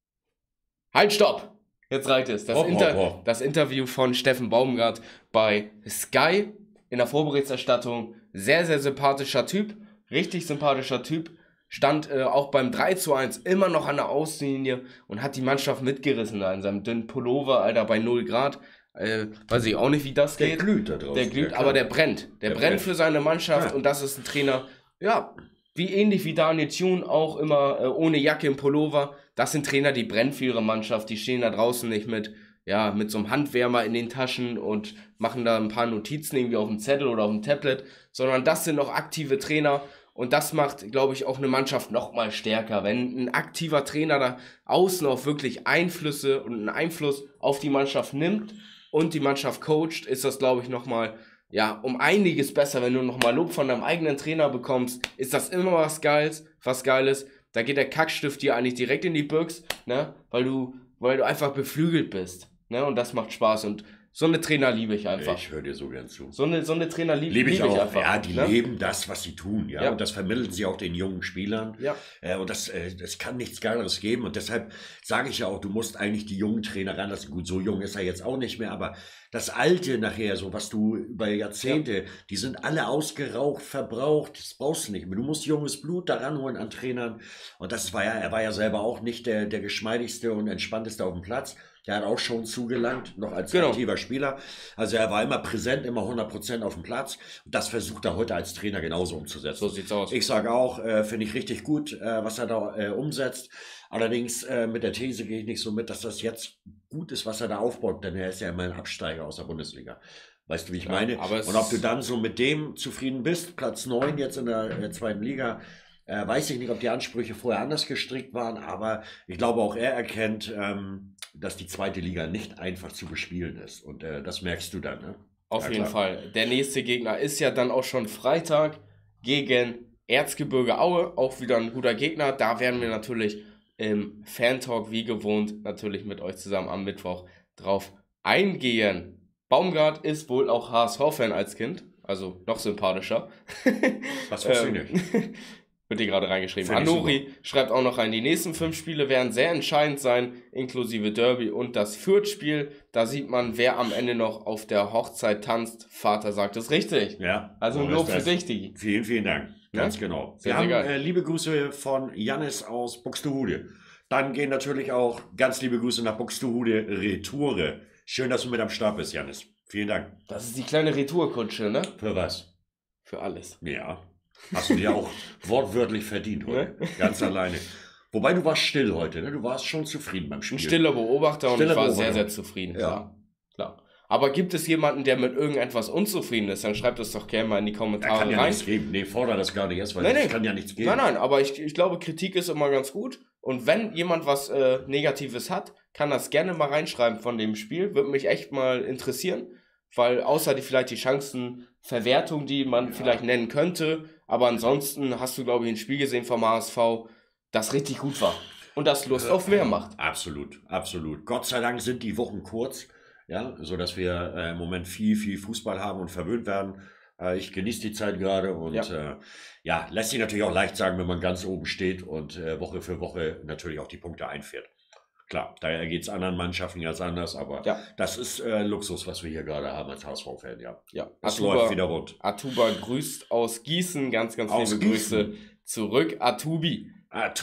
Jetzt reicht es. Das Interview von Steffen Baumgart bei Sky in der Vorberichterstattung. Sehr, sehr sympathischer Typ. Richtig sympathischer Typ. Stand auch beim 3:1 immer noch an der Außenlinie und hat die Mannschaft mitgerissen da in seinem dünnen Pullover, Alter, bei 0 Grad. Weiß ich auch nicht, wie das geht. Der glüht da draußen. Der glüht, aber der brennt. Der brennt für seine Mannschaft und das ist ein Trainer, ähnlich wie Daniel Thune, auch immer ohne Jacke im Pullover. Das sind Trainer, die brennen für ihre Mannschaft, die stehen da draußen nicht mit so einem Handwärmer in den Taschen und machen da ein paar Notizen irgendwie auf dem Zettel oder auf dem Tablet, sondern das sind auch aktive Trainer und das macht, glaube ich, auch eine Mannschaft noch mal stärker. Wenn ein aktiver Trainer da außen auch wirklich Einflüsse und einen Einfluss auf die Mannschaft nimmt und die Mannschaft coacht, ist das, glaube ich, noch mal um einiges besser. Wenn du noch mal Lob von deinem eigenen Trainer bekommst, ist das immer was Geiles. Da geht der Kackstift dir eigentlich direkt in die Büchse, ne? Weil du einfach beflügelt bist, ne? Und das macht Spaß. Und So eine Trainer liebe ich einfach. Ich höre dir so gern zu. So eine Trainer liebe ich auch. einfach. Ja, die leben das, was sie tun. Ja, und das vermitteln sie auch den jungen Spielern. Ja. Und das kann nichts Geileres geben. Und deshalb sage ich ja auch, du musst eigentlich die jungen Trainer ranlassen. Gut, so jung ist er jetzt auch nicht mehr, aber das Alte nachher, so was du über Jahrzehnte, die sind alle ausgeraucht, verbraucht. Das brauchst du nicht mehr. Du musst junges Blut da ranholen an Trainern. Und er war ja selber auch nicht der geschmeidigste und entspannteste auf dem Platz. Der hat auch schon zugelangt, noch als aktiver Spieler. Also er war immer präsent, immer 100% auf dem Platz. Und das versucht er heute als Trainer genauso umzusetzen. So sieht's aus. Ich sage auch, finde ich richtig gut, was er da umsetzt. Allerdings mit der These gehe ich nicht so mit, dass das jetzt gut ist, was er da aufbaut. Denn er ist ja immer ein Absteiger aus der Bundesliga. Weißt du, wie ich meine? Und ob du dann so mit dem zufrieden bist, Platz 9 jetzt in der zweiten Liga, weiß ich nicht, ob die Ansprüche vorher anders gestrickt waren, aber ich glaube auch er erkennt, dass die zweite Liga nicht einfach zu bespielen ist. Und das merkst du dann, ne? Auf jeden Fall. Der nächste Gegner ist ja dann auch schon Freitag gegen Erzgebirge Aue. Auch wieder ein guter Gegner. Da werden wir natürlich im Fan-Talk wie gewohnt natürlich mit euch zusammen am Mittwoch drauf eingehen. Baumgart ist wohl auch HSV-Fan als Kind. Also noch sympathischer. Das wusste ich nicht. Wird hier gerade reingeschrieben. Anori schreibt auch noch rein, die nächsten 5 Spiele werden sehr entscheidend sein, inklusive Derby und das Fürth-Spiel. Da sieht man, wer am Ende noch auf der Hochzeit tanzt. Vater sagt es richtig. Ja. Also ein Lob für dich, Digi. Vielen, vielen Dank. Ganz genau. Wir haben liebe Grüße von Jannis aus Buxtehude. Dann gehen natürlich auch ganz liebe Grüße nach Buxtehude Retoure. Schön, dass du mit am Start bist, Jannis. Vielen Dank. Das ist die kleine Retourkutsche, ne? Für was? Für alles. Ja. Hast du dir auch wortwörtlich verdient heute. Ganz alleine. Wobei du warst still heute, ne? Du warst schon zufrieden beim Spiel. Ein stiller Beobachter und ich war sehr, sehr zufrieden. Ja. Klar. Aber gibt es jemanden, der mit irgendetwas unzufrieden ist, dann schreibt es doch gerne mal in die Kommentare rein. Kann ja nichts geben. Nee, fordere das gar nicht erst, weil es kann ja nichts geben. Nein, aber ich glaube, Kritik ist immer ganz gut. Und wenn jemand was Negatives hat, kann das gerne mal reinschreiben von dem Spiel. Würde mich echt mal interessieren. Weil außer vielleicht die Chancenverwertung, die man vielleicht nennen könnte, aber ansonsten hast du, glaube ich, ein Spiel gesehen vom HSV, das richtig gut war. Und das Lust auf mehr macht. Absolut, absolut. Gott sei Dank sind die Wochen kurz, ja, sodass wir im Moment viel Fußball haben und verwöhnt werden. Ich genieße die Zeit gerade und lässt sich natürlich auch leicht sagen, wenn man ganz oben steht und Woche für Woche natürlich auch die Punkte einfährt. Klar, daher geht es anderen Mannschaften ganz anders, aber das ist Luxus, was wir hier gerade haben als HSV-Fan, ja. Es läuft wieder rund. Atuba grüßt aus Gießen, ganz liebe Grüße zurück. Atubi.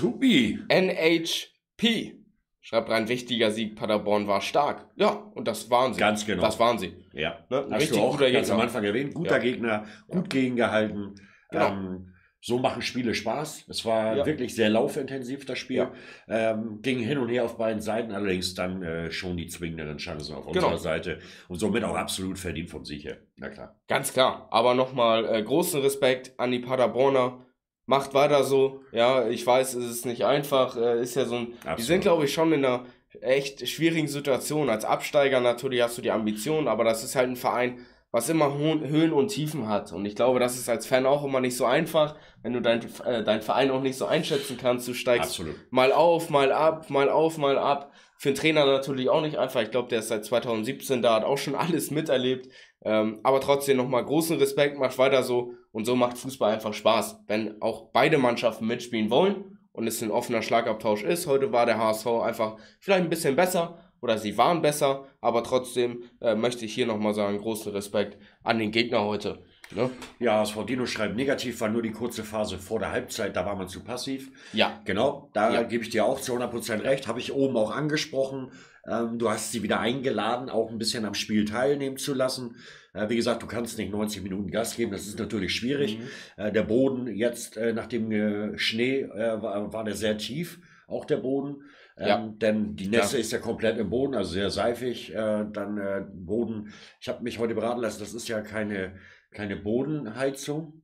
NHP. Schreibt rein, wichtiger Sieg, Paderborn war stark. Ja, und das waren sie. Ganz genau. Das waren sie. Ja, ne? Hast du auch ganz am Anfang erwähnt, guter Gegner, gut gegengehalten. Genau. So machen Spiele Spaß. Es war wirklich sehr laufintensiv, das Spiel. Ging hin und her auf beiden Seiten, allerdings dann schon die zwingenderen Chancen auf unserer Seite. Und somit auch absolut verdient vom Sieg her. Na klar. Ganz klar. Aber nochmal großen Respekt an die Paderborner. Macht weiter so. Ja, ich weiß, es ist nicht einfach. Ist ja so ein. Die sind, glaube ich, schon in einer echt schwierigen Situation. Als Absteiger natürlich hast du die Ambitionen, aber das ist halt ein Verein, was immer Höhen und Tiefen hat. Und ich glaube, das ist als Fan auch immer nicht so einfach, wenn du deinen Verein auch nicht so einschätzen kannst. Du steigst mal auf, mal ab, mal auf, mal ab. Für den Trainer natürlich auch nicht einfach. Ich glaube, der ist seit 2017 da, hat auch schon alles miterlebt. Aber trotzdem nochmal großen Respekt, macht weiter so. Und so macht Fußball einfach Spaß, wenn auch beide Mannschaften mitspielen wollen und es ein offener Schlagabtausch ist. Heute war der HSV einfach vielleicht ein bisschen besser. Oder sie waren besser, aber trotzdem möchte ich hier nochmal sagen, großen Respekt an den Gegner heute. Ne? Ja, das Frau Dino schreibt, negativ war nur die kurze Phase vor der Halbzeit, da war man zu passiv. Ja. Genau, da gebe ich dir auch zu 100% recht, habe ich oben auch angesprochen. Du hast sie wieder eingeladen, auch ein bisschen am Spiel teilnehmen zu lassen. Wie gesagt, du kannst nicht 90 Minuten Gas geben, das ist natürlich schwierig. Der Boden jetzt nach dem Schnee war der sehr tief, auch der Boden. Denn die Nässe ist ja komplett im Boden, also sehr seifig. Boden. Ich habe mich heute beraten lassen, das ist ja keine Bodenheizung,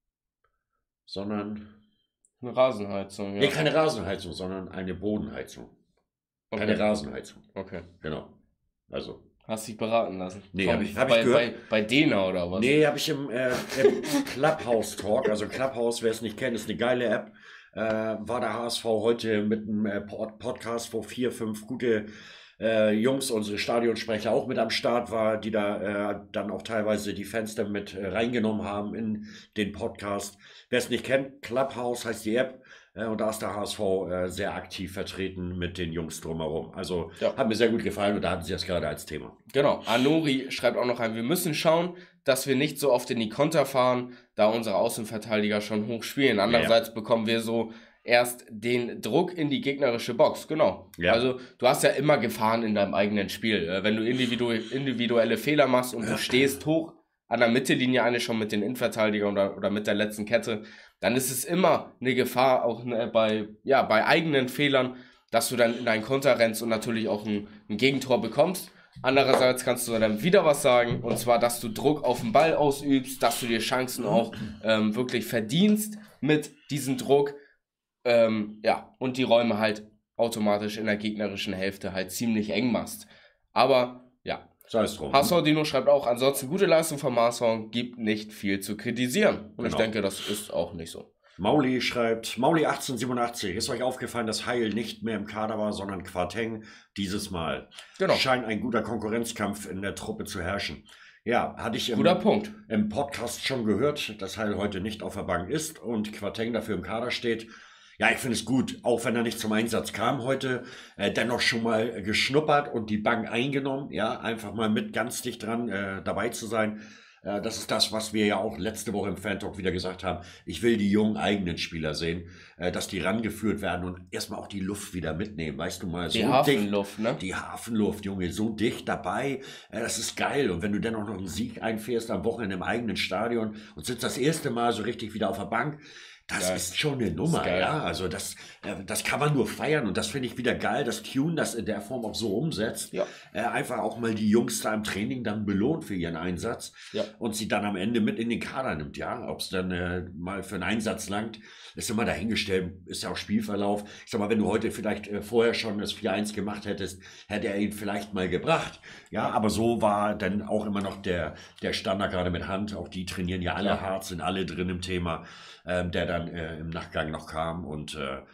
sondern eine Rasenheizung. Ja. Nee, keine Rasenheizung, sondern eine Bodenheizung. Okay. Keine Rasenheizung. Okay. Genau. Also. Hast dich beraten lassen? Nee, hab ich gehört. Bei Dena oder was? Nee, habe ich im Clubhouse Talk. Also Clubhouse, wer es nicht kennt, ist eine geile App. War der HSV heute mit einem Podcast, wo 4, 5 gute Jungs, unsere Stadionsprecher auch mit am Start war, die da dann auch teilweise die Fans dann mit reingenommen haben in den Podcast. Wer es nicht kennt, Clubhouse heißt die App. Und da ist der HSV sehr aktiv vertreten mit den Jungs drumherum. Also hat mir sehr gut gefallen und da hatten sie das gerade als Thema. Genau, Anori schreibt auch noch rein, wir müssen schauen, dass wir nicht so oft in die Konter fahren, da unsere Außenverteidiger schon hoch spielen. Andererseits bekommen wir so erst den Druck in die gegnerische Box. Genau. Ja. Also du hast ja immer Gefahren in deinem eigenen Spiel. Wenn du individuelle Fehler machst und du stehst hoch an der Mittellinie eigentlich schon mit den Innenverteidigern oder mit der letzten Kette, dann ist es immer eine Gefahr, auch bei eigenen Fehlern, dass du dann in einen Konter rennst und natürlich auch ein Gegentor bekommst. Andererseits kannst du dann wieder was sagen, und zwar, dass du Druck auf den Ball ausübst, dass du dir Chancen auch wirklich verdienst mit diesem Druck, und die Räume halt automatisch in der gegnerischen Hälfte halt ziemlich eng machst. Aber ja, sei es drum. HSV Dino schreibt auch, ansonsten gute Leistung vom HSV, gibt nicht viel zu kritisieren. Und ich denke, das ist auch nicht so. Mauli schreibt, Mauli 1887, ist euch aufgefallen, dass Heil nicht mehr im Kader war, sondern Quarteng dieses Mal. Genau. Scheint ein guter Konkurrenzkampf in der Truppe zu herrschen. Ja, hatte ich im Podcast schon gehört, dass Heil heute nicht auf der Bank ist und Quarteng dafür im Kader steht. Ja, ich finde es gut, auch wenn er nicht zum Einsatz kam heute, dennoch schon mal geschnuppert und die Bank eingenommen, ja, einfach mal mit ganz dicht dran dabei zu sein. Das ist das, was wir ja auch letzte Woche im Fan-Talk wieder gesagt haben. Ich will die jungen eigenen Spieler sehen, dass die rangeführt werden und erstmal auch die Luft wieder mitnehmen, weißt du mal. So die Hafenluft, ne? Die Hafenluft, Junge, so dicht dabei, das ist geil. Und wenn du dann auch noch einen Sieg einfährst am Wochenende im eigenen Stadion und sitzt das erste Mal so richtig wieder auf der Bank, das ist schon eine Nummer, ja. Also das kann man nur feiern und das finde ich wieder geil, dass Tune das in der Form auch so umsetzt. Ja. Einfach auch mal die Jungs da im Training dann belohnt für ihren Einsatz und sie dann am Ende mit in den Kader nimmt, ja. Ob es dann mal für einen Einsatz langt, ist immer dahingestellt, ist ja auch Spielverlauf. Ich sag mal, wenn du heute vielleicht vorher schon das 4-1 gemacht hättest, hätte er ihn vielleicht mal gebracht. Ja, aber so war dann auch immer noch der Standard gerade mit Hand. Auch die trainieren ja alle hart, sind alle drin im Thema, der dann im Nachgang noch kam und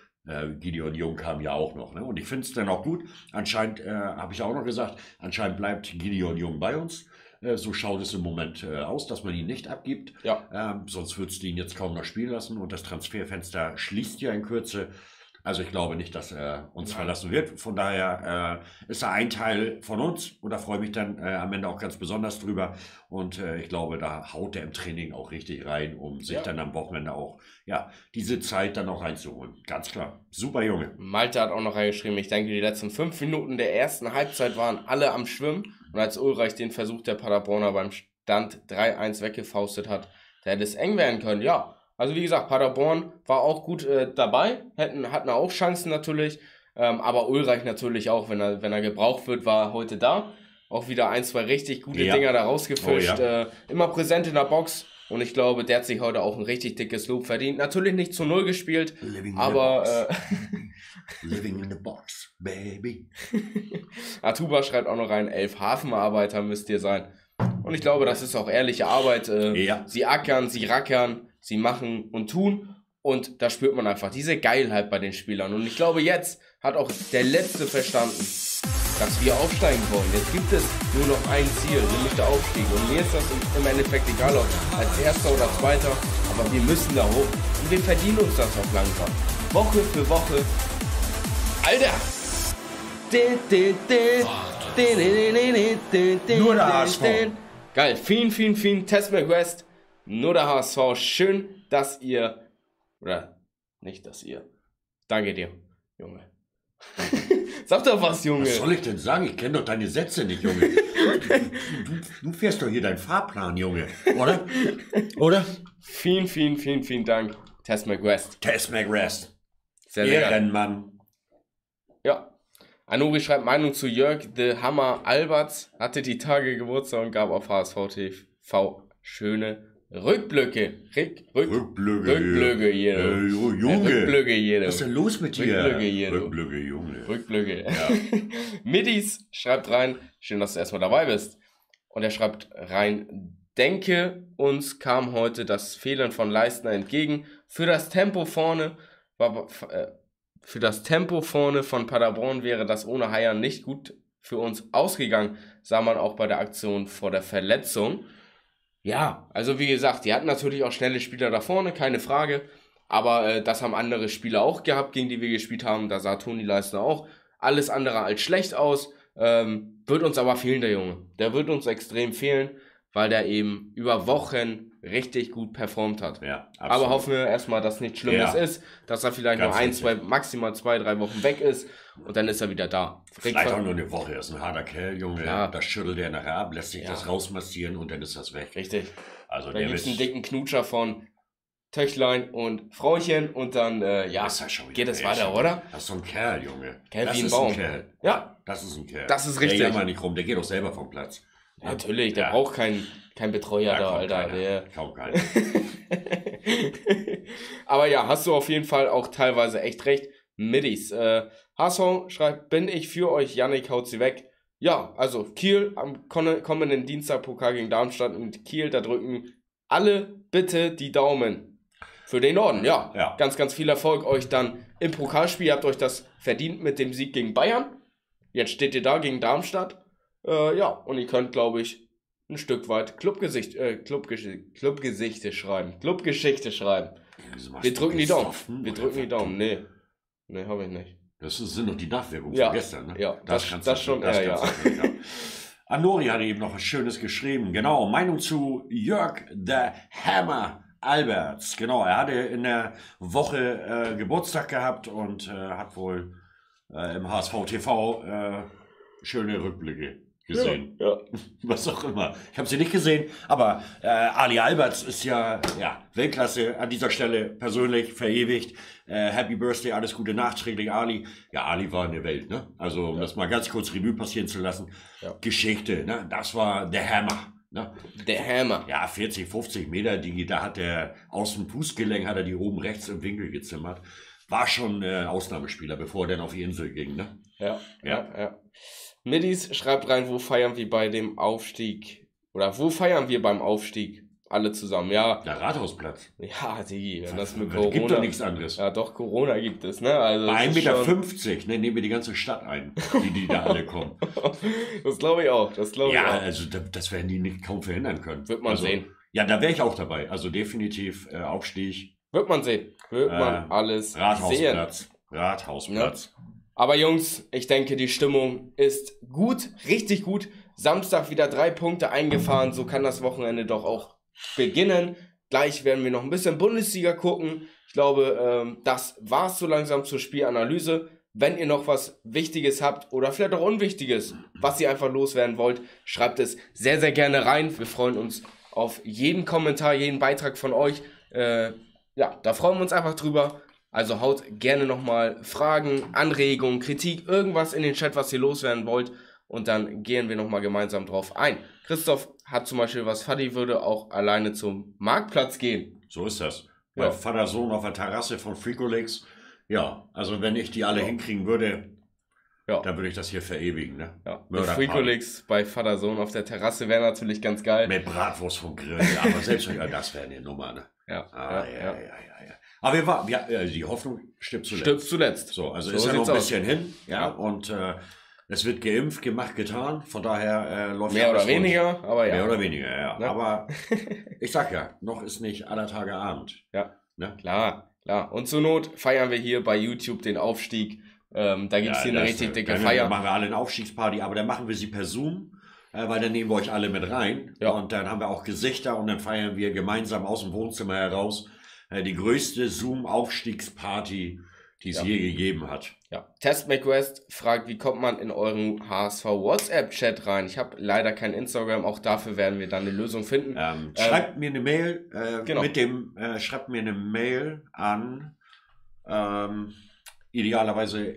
Gideon Jung kam ja auch noch. Ne? Und ich finde es dann auch gut. Anscheinend, habe ich auch noch gesagt, anscheinend bleibt Gideon Jung bei uns. So schaut es im Moment aus, dass man ihn nicht abgibt. Ja. Sonst würdest du ihn jetzt kaum noch spielen lassen. Und das Transferfenster schließt ja in Kürze. Also ich glaube nicht, dass er uns verlassen wird. Von daher ist er ein Teil von uns. Und da freue ich mich dann am Ende auch ganz besonders drüber. Und ich glaube, da haut er im Training auch richtig rein, um sich dann am Wochenende auch diese Zeit dann auch reinzuholen. Ganz klar. Super Junge. Malte hat auch noch reingeschrieben, ich denke, die letzten 5 Minuten der ersten Halbzeit waren alle am Schwimmen. Und als Ulreich den Versuch der Paderborner beim Stand 3-1 weggefaustet hat, da hätte es eng werden können. Ja, also wie gesagt, Paderborn war auch gut dabei, hatten auch Chancen natürlich. Aber Ulreich natürlich auch, wenn er gebraucht wird, war heute da. Auch wieder 1, 2 richtig gute Dinger da rausgefischt. Immer präsent in der Box. Und ich glaube, der hat sich heute auch ein richtig dickes Lob verdient. Natürlich nicht zu 0 gespielt, aber Living in the box, baby. Atuba schreibt auch noch rein, 11 Hafenarbeiter müsst ihr sein. Und ich glaube, das ist auch ehrliche Arbeit. Sie ackern, sie rackern, sie machen und tun. Und da spürt man einfach diese Geilheit bei den Spielern. Und ich glaube, jetzt hat auch der Letzte verstanden, dass wir aufsteigen wollen. Jetzt gibt es nur noch ein Ziel, nämlich der Aufstieg. Und mir ist das im Endeffekt egal, ob als Erster oder Zweiter, aber wir müssen da hoch. Und wir verdienen uns das auch langsam. Woche für Woche. Alter! Nur der HSV. Geil, vielen Test McWest. Nur der HSV. Schön, dass ihr, oder nicht, dass ihr. Danke dir, Junge. Sag doch was, Junge. Was soll ich denn sagen? Ich kenne doch deine Sätze nicht, Junge. Du fährst doch hier deinen Fahrplan, Junge. Oder? Oder? Vielen Dank, Tess McWest. Tess McWest. Sehr geil. Ehrenmann. Ja. Anuri schreibt Meinung zu Jörg The Hammer Alberts. Hatte die Tage Geburtstag und gab auf HSV TV schöne Rückblöcke. Rückblöcke, Junge. Rückblöcke, jeder. Was ist denn los mit dir? Rückblöcke, Junge. Rückblöcke. Ja. Midis schreibt rein, schön, dass du erstmal dabei bist. Und er schreibt rein, denke, uns kam heute das Fehlen von Leistner entgegen. Für das Tempo vorne von Paderborn wäre das ohne Haier nicht gut für uns ausgegangen, sah man auch bei der Aktion vor der Verletzung. Ja, also wie gesagt, die hatten natürlich auch schnelle Spieler da vorne, keine Frage. Aber das haben andere Spieler auch gehabt, gegen die wir gespielt haben. Da sah Toni Leistner auch alles andere als schlecht aus. Wird uns aber fehlen, der Junge. Der wird uns extrem fehlen, weil der eben über Wochen richtig gut performt hat. Ja, absolut. Aber hoffen wir erstmal, dass nichts Schlimmes ist, dass er vielleicht Ganz nur ein, richtig. zwei, maximal 2-3 Wochen weg ist und dann ist er wieder da. Vielleicht auch nur eine Woche. Er ist ein harter Kerl, Junge. Ja. Das schüttelt er nachher ab, lässt sich das rausmassieren und dann ist das weg. Richtig. Also Da der gibt es einen wird, dicken Knutscher von Töchlein und Frauchen und dann ist ja schon wieder geht es weg. weiter, oder? Das ist so ein Kerl, Junge. Kerl Das wie ein ist Baum. ein Kerl. Ja. Das ist ein Kerl. Das ist richtig. Der jammert nicht rum, der geht doch selber vom Platz. Natürlich, der braucht kein Betreuer da, kaum Alter. keiner. Kaum keiner. Aber ja, hast du auf jeden Fall auch teilweise echt recht. Middies. Hasso schreibt, bin ich für euch, Yannick haut sie weg. Ja, also Kiel am kommenden Dienstag Pokal gegen Darmstadt und Kiel, da drücken alle bitte die Daumen für den Norden. Ja, ganz, ganz viel Erfolg euch dann im Pokalspiel. Ihr habt euch das verdient mit dem Sieg gegen Bayern. Jetzt steht ihr da gegen Darmstadt. Ja, und ihr könnt, glaube ich, ein Stück weit Clubgeschichte schreiben. Wir drücken die Daumen. Wir drücken die Daumen. Nee, habe ich nicht. Das sind noch die Nachwirkungen Ja. von gestern, ne? Ja, das schon das eher, kannst du nicht, ja. Anori hatte eben noch was Schönes geschrieben. Genau, Meinung zu Jörg the Hammer Alberts. Genau, er hatte in der Woche Geburtstag gehabt und hat wohl im HSV TV schöne Rückblicke gesehen. Ja. Was auch immer. Ich habe sie nicht gesehen, aber Ali Alberts ist ja Weltklasse an dieser Stelle persönlich verewigt. Happy Birthday, alles Gute nachträglich, Ali. Ja, Ali war in der Welt, ne? Also, um das mal ganz kurz Revue passieren zu lassen. Ja. Geschichte, ne? Das war der Hammer. Ne? Der Hammer. Ja, 40, 50 Meter, da hat er aus dem Fußgelenk, hat er die oben rechts im Winkel gezimmert. War schon Ausnahmespieler, bevor er dann auf die Insel ging, ne? Ja. Middies schreibt rein, wo feiern wir bei dem Aufstieg? Oder wo feiern wir beim Aufstieg? Alle zusammen, ja. Der Rathausplatz. Ja, Digi, wenn das mit Corona. Corona... Gibt doch nichts anderes. Ja, doch, Corona gibt es, ne? Also bei 1,50 Meter, ne, nehmen wir die ganze Stadt ein, die da alle kommen. Das glaube ich auch, Ja, also das werden die nicht kaum verhindern können. Wird man sehen. Ja, da wäre ich auch dabei. Also definitiv Aufstieg. Wird man sehen. Wird man alles Rathausplatz. Rathausplatz. Ja. Aber Jungs, ich denke, die Stimmung ist gut, richtig gut. Samstag wieder 3 Punkte eingefahren, so kann das Wochenende doch auch beginnen. Gleich werden wir noch ein bisschen Bundesliga gucken. Ich glaube, das war's so langsam zur Spielanalyse. Wenn ihr noch was Wichtiges habt oder vielleicht auch Unwichtiges, was ihr einfach loswerden wollt, schreibt es sehr, sehr gerne rein. Wir freuen uns auf jeden Kommentar, jeden Beitrag von euch. Ja, da freuen wir uns einfach drüber. Also haut gerne nochmal Fragen, Anregungen, Kritik, irgendwas in den Chat, was ihr loswerden wollt. Und dann gehen wir nochmal gemeinsam drauf ein. Christoph hat zum Beispiel, was Fadi würde, auch alleine zum Marktplatz gehen. So ist das. Bei Vater Sohn auf der Terrasse von Fricolix. Ja, also wenn ich die alle hinkriegen würde, dann würde ich das hier verewigen. Ne? Ja. Fricolix bei Vater Sohn auf der Terrasse wäre natürlich ganz geil. Mit Bratwurst vom Grill. Aber selbst das wäre eine Nummer. Ne? Ja. Aber die Hoffnung stirbt zuletzt. So, also ist ja noch ein bisschen hin. Ja. Und es wird geimpft, gemacht, getan. Von daher läuft mehr oder weniger, aber ja. Mehr oder weniger, ja. Ne? Aber ich sag ja, noch ist nicht aller Tage Abend. Ja, ne? Klar. Und zur Not feiern wir hier bei YouTube den Aufstieg. Da gibt es hier eine richtig dicke Feier. Dann machen wir alle eine Aufstiegsparty, aber dann machen wir sie per Zoom. Weil dann nehmen wir euch alle mit rein. Ja. Und dann haben wir auch Gesichter und dann feiern wir gemeinsam aus dem Wohnzimmer heraus die größte Zoom-Aufstiegsparty, die es je gegeben hat. Ja. Test McWest fragt, wie kommt man in euren HSV WhatsApp-Chat rein? Ich habe leider kein Instagram, auch dafür werden wir dann eine Lösung finden. Schreibt mir eine Mail schreibt mir eine Mail an idealerweise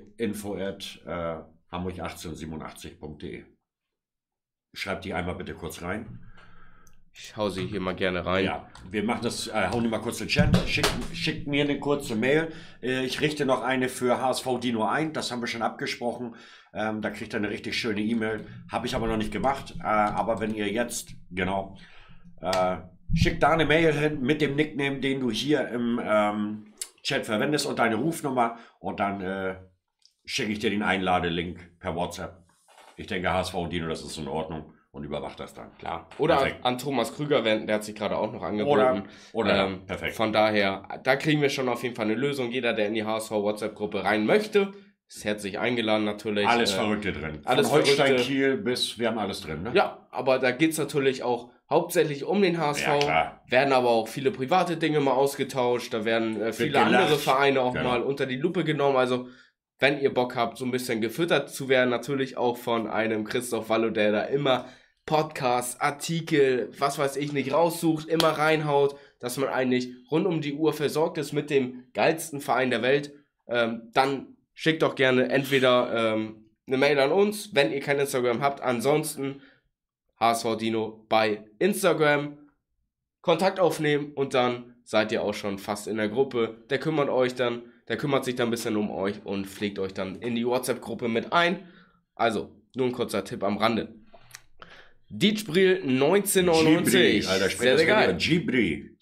info@hamburg1887.de. Schreibt die einmal bitte kurz rein. Ich hau sie hier mal gerne rein. Ja, wir machen das, hauen die mal kurz in den Chat, schickt mir eine kurze Mail. Ich richte noch eine für HSV Dino ein, das haben wir schon abgesprochen. Da kriegt ihr eine richtig schöne E-Mail. Habe ich aber noch nicht gemacht. Aber wenn ihr jetzt, schickt da eine Mail hin mit dem Nickname, den du hier im Chat verwendest und deine Rufnummer und dann schicke ich dir den Einladelink per WhatsApp. Ich denke, HSV und Dino, das ist in Ordnung und überwacht das dann. Klar. Oder perfekt. An Thomas Krüger wenden, der hat sich gerade auch noch angeboten. Oder perfekt. Von daher, da kriegen wir schon auf jeden Fall eine Lösung. Jeder, der in die HSV-WhatsApp-Gruppe rein möchte, ist herzlich eingeladen natürlich. Alles Verrückte drin. Alles von Holstein, Kiel bis, wir haben alles drin, ne? Ja, aber da geht es natürlich auch hauptsächlich um den HSV. Ja, klar. Werden aber auch viele private Dinge mal ausgetauscht. Da werden viele andere Vereine auch mal unter die Lupe genommen. Also, wenn ihr Bock habt, so ein bisschen gefüttert zu werden, natürlich auch von einem Christoph Wallo, der da immer Podcasts, Artikel, was weiß ich nicht, raussucht, immer reinhaut, dass man eigentlich rund um die Uhr versorgt ist mit dem geilsten Verein der Welt, dann schickt doch gerne entweder eine Mail an uns, wenn ihr kein Instagram habt, ansonsten HSV Dino bei Instagram, Kontakt aufnehmen und dann seid ihr auch schon fast in der Gruppe. Der kümmert sich dann ein bisschen um euch und pflegt euch dann in die WhatsApp-Gruppe mit ein. Also, nur ein kurzer Tipp am Rande. Dietschbril 1999. Alter, sehr, sehr geil. Gibri.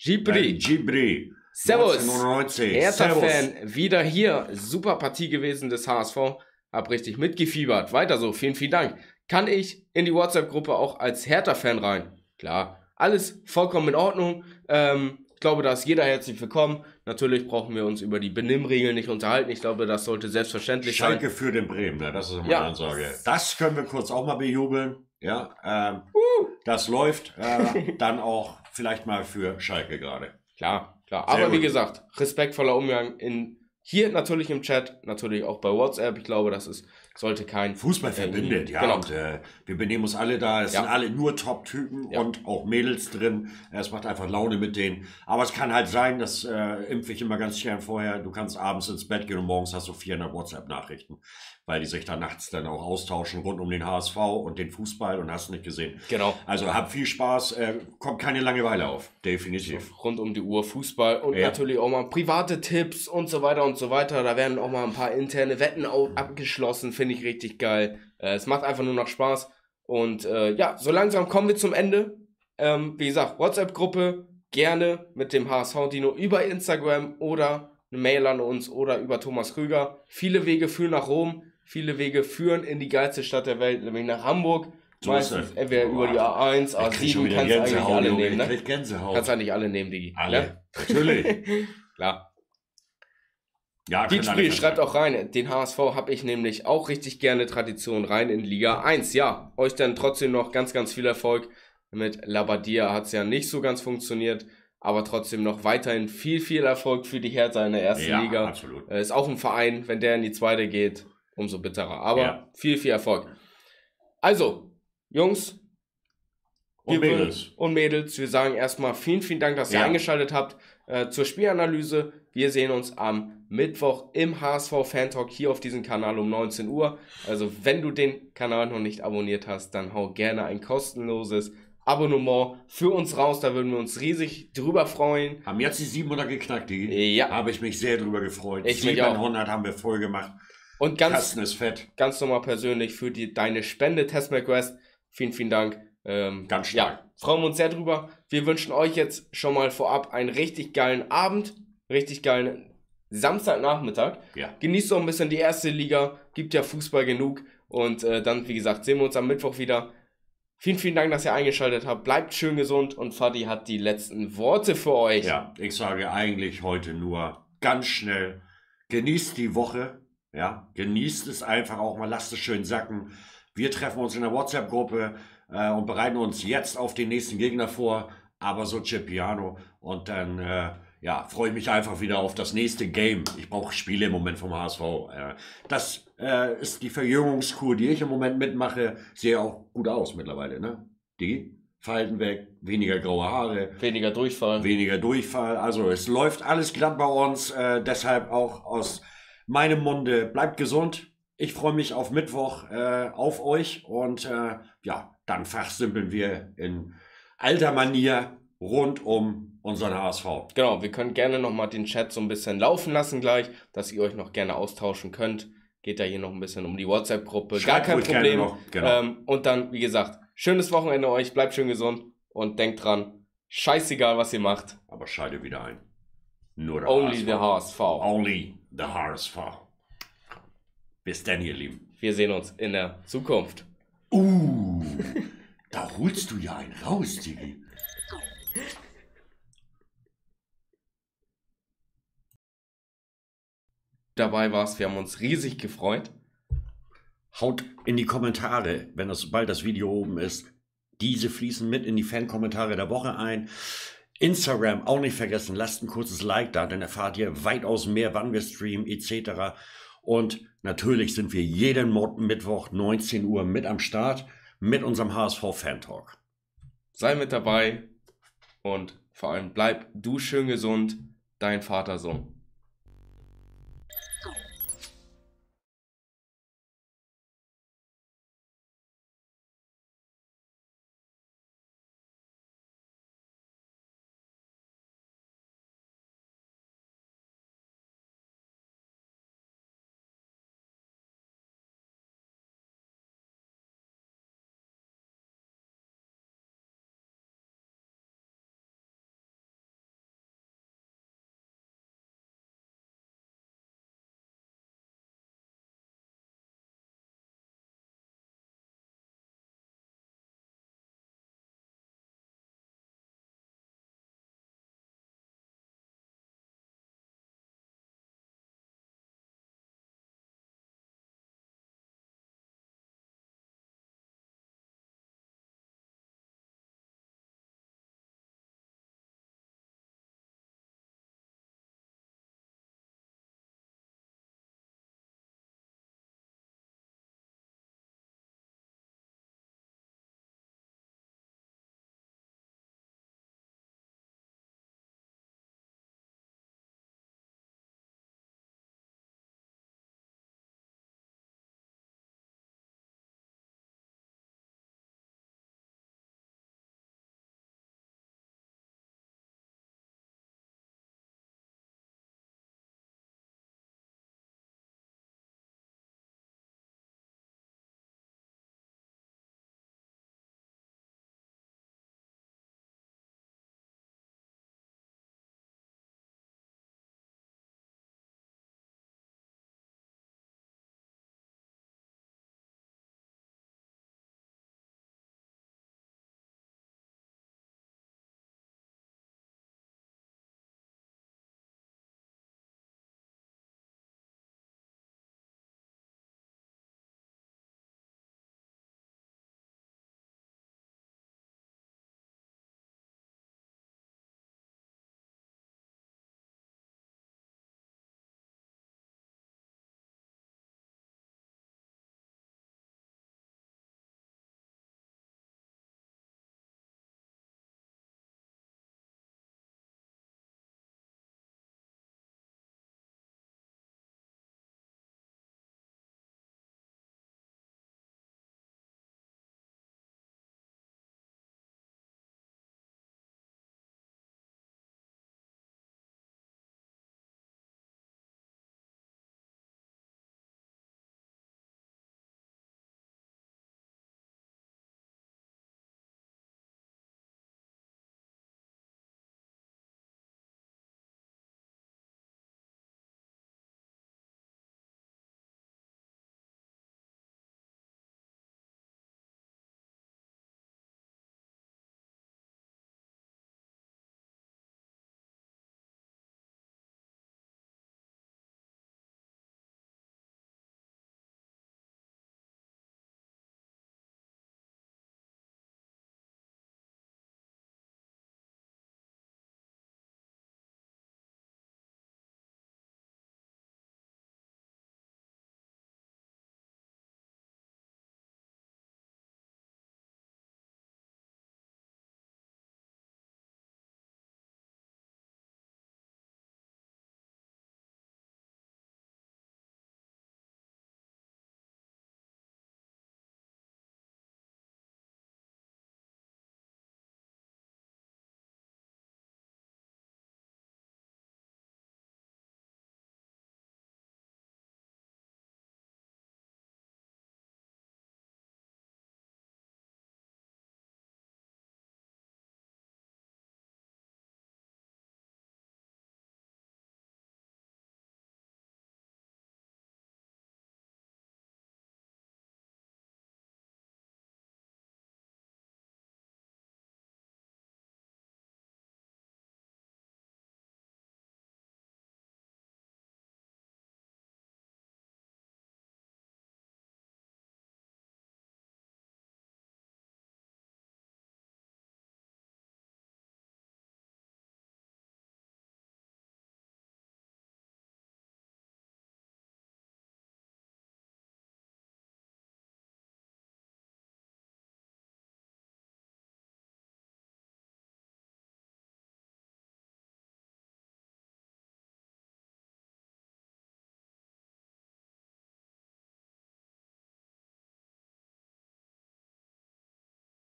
Servus. 1999. Hertha-Fan, wieder hier. Super Partie gewesen des HSV. Hab richtig mitgefiebert. Weiter so. Vielen, vielen Dank. Kann ich in die WhatsApp-Gruppe auch als Hertha-Fan rein? Klar. Alles vollkommen in Ordnung. Ich glaube, da ist jeder herzlich willkommen. Natürlich brauchen wir uns über die Benimmregeln nicht unterhalten. Ich glaube, das sollte selbstverständlich sein. Schalke für den Bremen, ne? Das ist immer eine Ansage. Das können wir kurz auch mal bejubeln. Ja, das läuft dann auch vielleicht mal für Schalke gerade. Klar. Aber wie gesagt, respektvoller Umgang hier natürlich im Chat, natürlich auch bei WhatsApp. Ich glaube, sollte kein Fußball verbindet, ja. Genau. Und wir benehmen uns alle da. Es sind alle nur Top-Typen und auch Mädels drin. Es macht einfach Laune mit denen. Aber es kann halt sein, das impfe ich immer ganz gern vorher. Du kannst abends ins Bett gehen und morgens hast du 400 WhatsApp-Nachrichten, weil die sich da nachts dann auch austauschen rund um den HSV und den Fußball und hast nicht gesehen. Genau. Also habt viel Spaß, kommt keine Langeweile auf, definitiv. So, rund um die Uhr Fußball und natürlich auch mal private Tipps und so weiter und so weiter. Da werden auch mal ein paar interne Wetten abgeschlossen, finde ich richtig geil. Es macht einfach nur noch Spaß und so langsam kommen wir zum Ende. Wie gesagt, WhatsApp-Gruppe gerne mit dem HSV-Dino über Instagram oder eine Mail an uns oder über Thomas Krüger. Viele Wege führen nach Rom. Viele Wege führen in die geilste Stadt der Welt, nämlich nach Hamburg. Meistens entweder über die A1, A7, kannst du eigentlich alle nehmen, ne? Kannst eigentlich alle nehmen, Digi. Alle, ne? Natürlich. Klar. Ja, Dietspiel schreibt auch rein, den HSV habe ich nämlich auch richtig gerne Tradition rein in Liga 1. Ja, euch dann trotzdem noch ganz, ganz viel Erfolg. Mit Labadia hat es ja nicht so ganz funktioniert, aber trotzdem noch weiterhin viel, viel Erfolg für die Hertha in der ersten Liga. Absolut. Ist auch ein Verein, wenn der in die zweite geht, umso bitterer. Aber viel, viel Erfolg. Also, Jungs und Mädels, wir sagen erstmal vielen, vielen Dank, dass ihr eingeschaltet habt zur Spielanalyse. Wir sehen uns am Mittwoch im HSV Fan Talk hier auf diesem Kanal um 19 Uhr. Also, wenn du den Kanal noch nicht abonniert hast, dann hau gerne ein kostenloses Abonnement für uns raus, da würden wir uns riesig drüber freuen. Haben jetzt die 700 geknackt, die? Ja. Habe ich mich sehr drüber gefreut. Ich 700 haben wir voll gemacht. Und Kasten ist fett. Ganz nochmal persönlich für deine Spende, TestMcQuest. Vielen, vielen Dank. Ganz stark. Ja, freuen wir uns sehr drüber. Wir wünschen euch jetzt schon mal vorab einen richtig geilen Abend, richtig geilen Samstagnachmittag. Ja. Genießt so ein bisschen die erste Liga, gibt ja Fußball genug. Und dann, wie gesagt, sehen wir uns am Mittwoch wieder. Vielen, vielen Dank, dass ihr eingeschaltet habt. Bleibt schön gesund und Fadi hat die letzten Worte für euch. Ja, ich sage eigentlich heute nur ganz schnell, genießt die Woche, ja, genießt es einfach auch mal, lasst es schön sacken. Wir treffen uns in der WhatsApp-Gruppe und bereiten uns jetzt auf den nächsten Gegner vor, aber so Cipriano und dann freue ich mich einfach wieder auf das nächste Game. Ich brauche Spiele im Moment vom HSV. Das ist die Verjüngungskur, die ich im Moment mitmache. Sehe auch gut aus mittlerweile, ne? Die Falten weg, weniger graue Haare. Weniger Durchfall. Also es läuft alles glatt bei uns. Deshalb auch aus meinem Munde, bleibt gesund. Ich freue mich auf Mittwoch auf euch und dann fachsimpeln wir in alter Manier rund um unseren HSV. Genau, wir können gerne nochmal den Chat so ein bisschen laufen lassen gleich, dass ihr euch noch gerne austauschen könnt. Geht da hier noch ein bisschen um die WhatsApp-Gruppe. Gar kein Problem. Noch, genau. Und dann, wie gesagt, schönes Wochenende euch, bleibt schön gesund und denkt dran, scheißegal, was ihr macht. Aber schalte wieder ein. Nur der Only HSV. The HSV. Only the HSV. Bis dann, ihr Lieben. Wir sehen uns in der Zukunft. Da holst du ja einen raus, Digi. Dabei war's, wir haben uns riesig gefreut. Haut in die Kommentare, sobald das Video oben ist. Diese fließen mit in die Fan-Kommentare der Woche ein. Instagram auch nicht vergessen, lasst ein kurzes Like da, dann erfahrt ihr weitaus mehr, wann wir streamen etc. Und natürlich sind wir jeden Mittwoch 19 Uhr mit am Start mit unserem HSV Fan Talk. Sei mit dabei und vor allem bleib du schön gesund, dein Vatersohn.